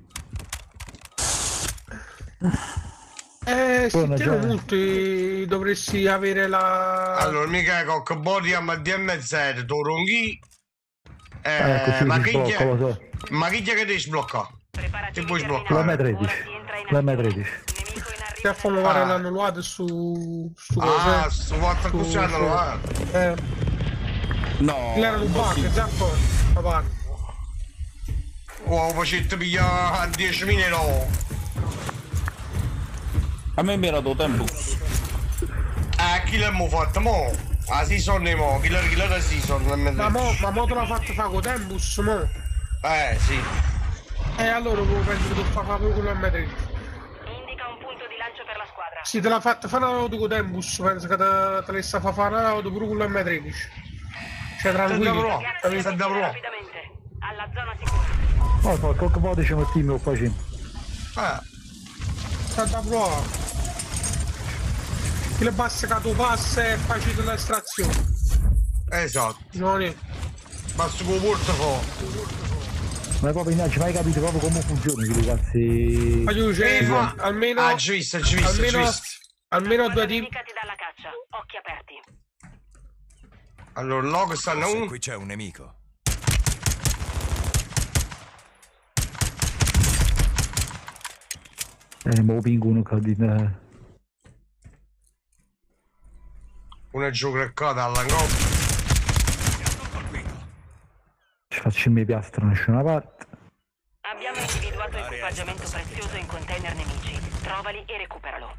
Se tiro multi dovresti avere la... Allora, mica con body a DMZ, tu ronghi. Ecco, ma sì, chi lo so. Ma chi che ti sblocca? Che puoi La sbloccare? M13. Ti ha fatto fare l'annullato su Ah, cose. su quattro così annullato. No. L'era un bug, Zappo. Papà. Wow, facete pigliare a 10.000 no. A me mi era dato tempo. Chi l'abbiamo fatto mo? Ah, si sono mo, chi l'ha si sono. Ma mo te l'ha fatto fare con Tempus, mo? Sì. Allora penso che tu fai proprio con l'M13. Indica un punto di lancio per la squadra. Sì, te l'ha fatta fare un'auto con Tempus, penso che te la sta fare un'auto pure con l'M13. Cioè tranquillo. Rapidamente. Alla zona sicura. Oh, qualche volta ci mettiamo qua vicino. Sta da prova. Che le basta che tu passa e facile l'estrazione. Esatto. Giovanni. Basta con portafò. Ma proprio non ci hai mai capito proprio come funziona quei cazzi. Voglio c'è fa- almeno. Ah, ci visto, ci visto, ci almeno, visto. almeno Guarda due team. indicati dalla caccia. Occhi aperti. Allora, log stanno Forse un. qui c'è un nemico. Ma pinguno che di. Una giù craccata all'angolo. Ci faccio i miei piastri da nessuna parte. Abbiamo individuato equipaggiamento prezioso in container nemici. Trovali e recuperalo.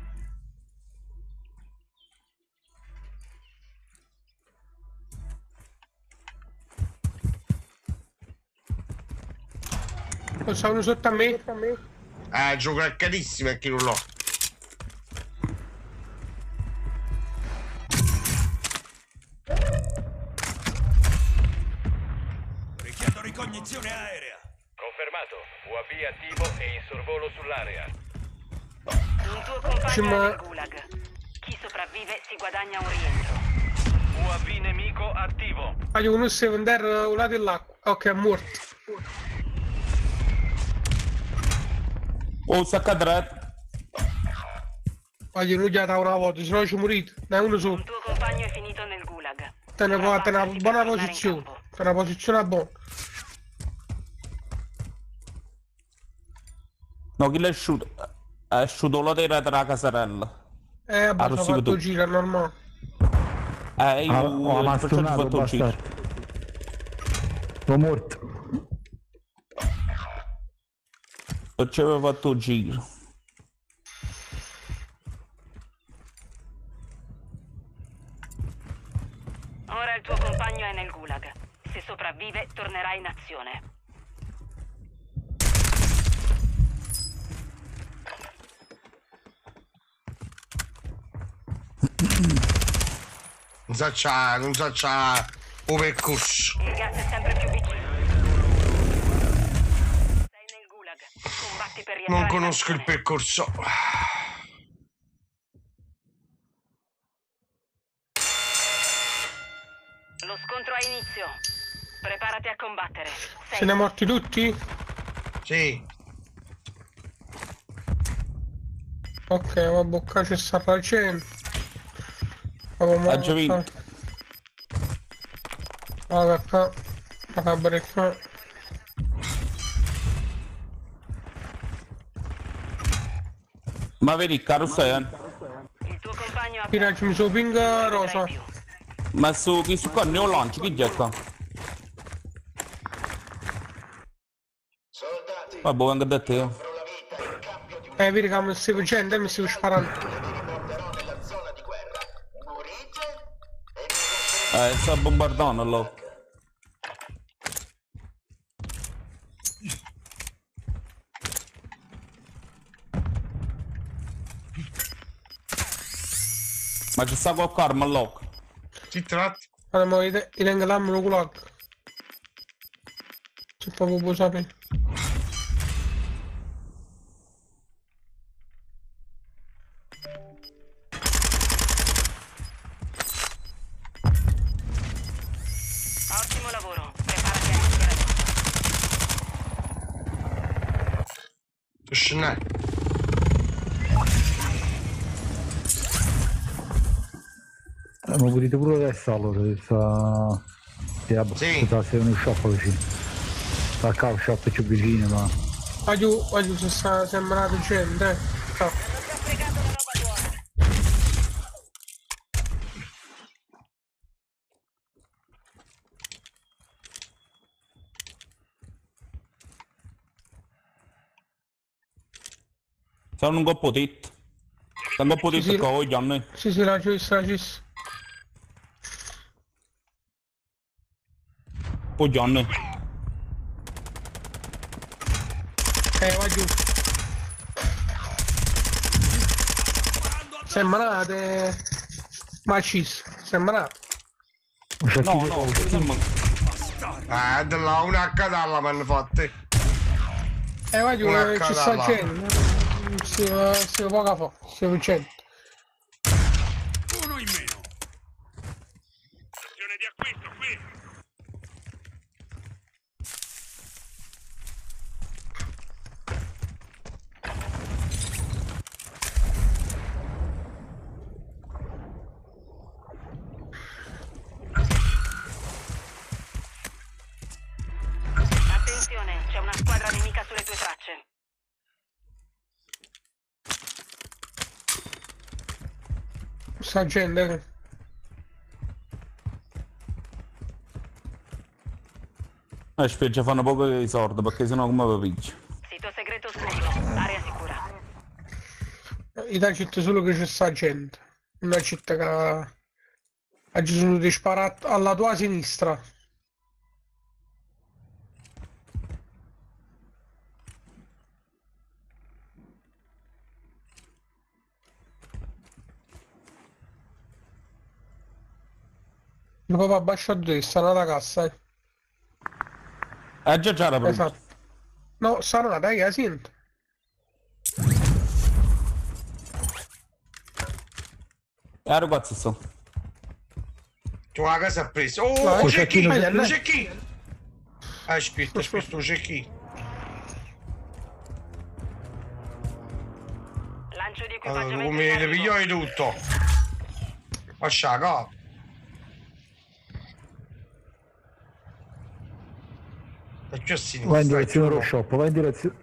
Stavano sotto a me. Giù craccatissimo e chi non l'ho. Richiedo ricognizione aerea. Confermato. UAV attivo e in sorvolo sull'area. Un tuo compagno Sì, è ma- nel gulag. Chi sopravvive si guadagna un rientro. UAV nemico attivo. Voglio uno stava andare un lato dell'acqua. Ok, è morto. Oh, sacca dret. Voglio non gli ha dato una volta, se no ci morite. Ne è uno solo. Un tuo compagno è finito nel gulag. Te ne Ora te una bastati per buona tornare in posizione. campo. Te una posizione buona. No, chi l'ha asciutto? È asciutto la terra della casarella. Vabbè, Ah, ho lo fatto tu. il giro, è normale. Io Ho amastonato fatto il giro. bastardo. Sono morto. Non ci avevo fatto il giro. Ora il tuo compagno è nel gulag. Se sopravvive, tornerà in azione. Non so c'ha un percorso. Il gas è sempre più vicino. Sei nel gulag. Combatti per rientrare Non in conosco il azione. percorso. Lo scontro ha inizio. Preparati a combattere. Sei Se ne morti tutti? Sì. Ok, vabbè, qua c'è Sarraceno. Ha già vinto. Guarda qua. Guarda qua. Ma vedi, caro Sean, Il tuo compagno ha Piraggi mi sono ping rosa. ma su chi su qua ne ho lancio, chi getta? Soldati, Vabbè, anche da te. offro la vita in cambio di un Vedi che mi stavo gente e mi stavo sparando. vi riporterò nella zona di guerra. Morite e mi Sta bombardando allora. Ma ci sta qualche arma allora? Si tratta. Allora, ma i tengo l'arma con gulag. Se proprio può sapere. Ottimo lavoro. Preparati a iniziare. Scendere. Ma pulite pure adesso allora, sta. Sì. Sei uno shop vicino. Sta qua un shop più vicino, ma. Voglio se sta sembrato gente, Ciao. Sono un po' detto. Sono un po' detto Sì. che voglio a me. Sì, la gissa. Voglio a me. Va giù. Sembrate. Macis, sembrate. No, insomma. Da là una cadalla mi hanno fatte. Va giù, Una ci sta cadalla. gente. Si poca fa, si gente. Uno in meno. Azione di acquisto qui. Attenzione, c'è una squadra nemica sulle tue tracce. Sta gente. Spiaggia fanno poco di soldi perché sennò come vi piglia. Sito segreto oscuro, area sicura. In città solo che c'è sta gente. Una città che ci sono disparati alla tua sinistra. Il papà abbascia a destra, nella cassa. Già la prima. Esatto. No, sarà dai, che sento. Ragazzi sto. Tu la casa ha preso. Oh, Vai, c'è chi? vai, vai. C'è chi? Aspetta, c'è chi? Lancio di Allora, equipaggiamento come in le arrivo. piglioi tutto. Lascia qua. E più a sinistra. Va in direzione giuro. dello shop, va in direzione.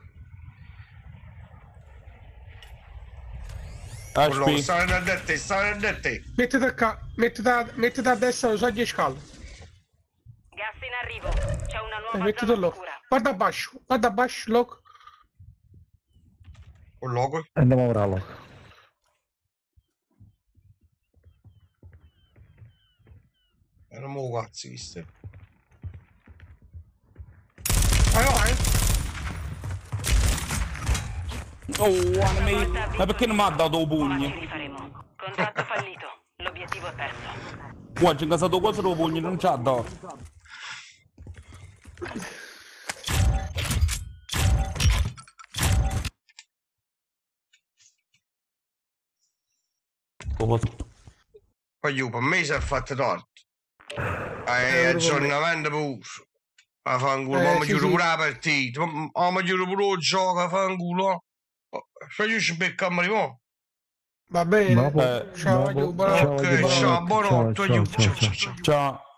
Quello, sta a te, sta a te. Mettiti a destra, lo so 10 scale. Gas in arrivo. C'è una nuova Mettiti zona là. sicura. Guarda a basso, loco. Un logo. Andiamo ora là. Non mo cazzo, viste? Vai. Oh, anime. Ma perché non mi ha dato Ma ci pugno? rifaremo. Contratto fallito. L'obiettivo è perso. Oggi in casa tua cosa lo pugno, non c'ha dato. Poi io, per me si è fatto torto. Aggiornamento pure. Ma fa un culo, ma mi giuro pure la partita. Ma mi giuro pure il gioco, fa un culo. Se io ci becchiamo di mo'. Va bene. Dopo- Ciao, dopo- buonanotte. Ok, ciao, buonanotte. ciao, ciao, ciao. Ciao.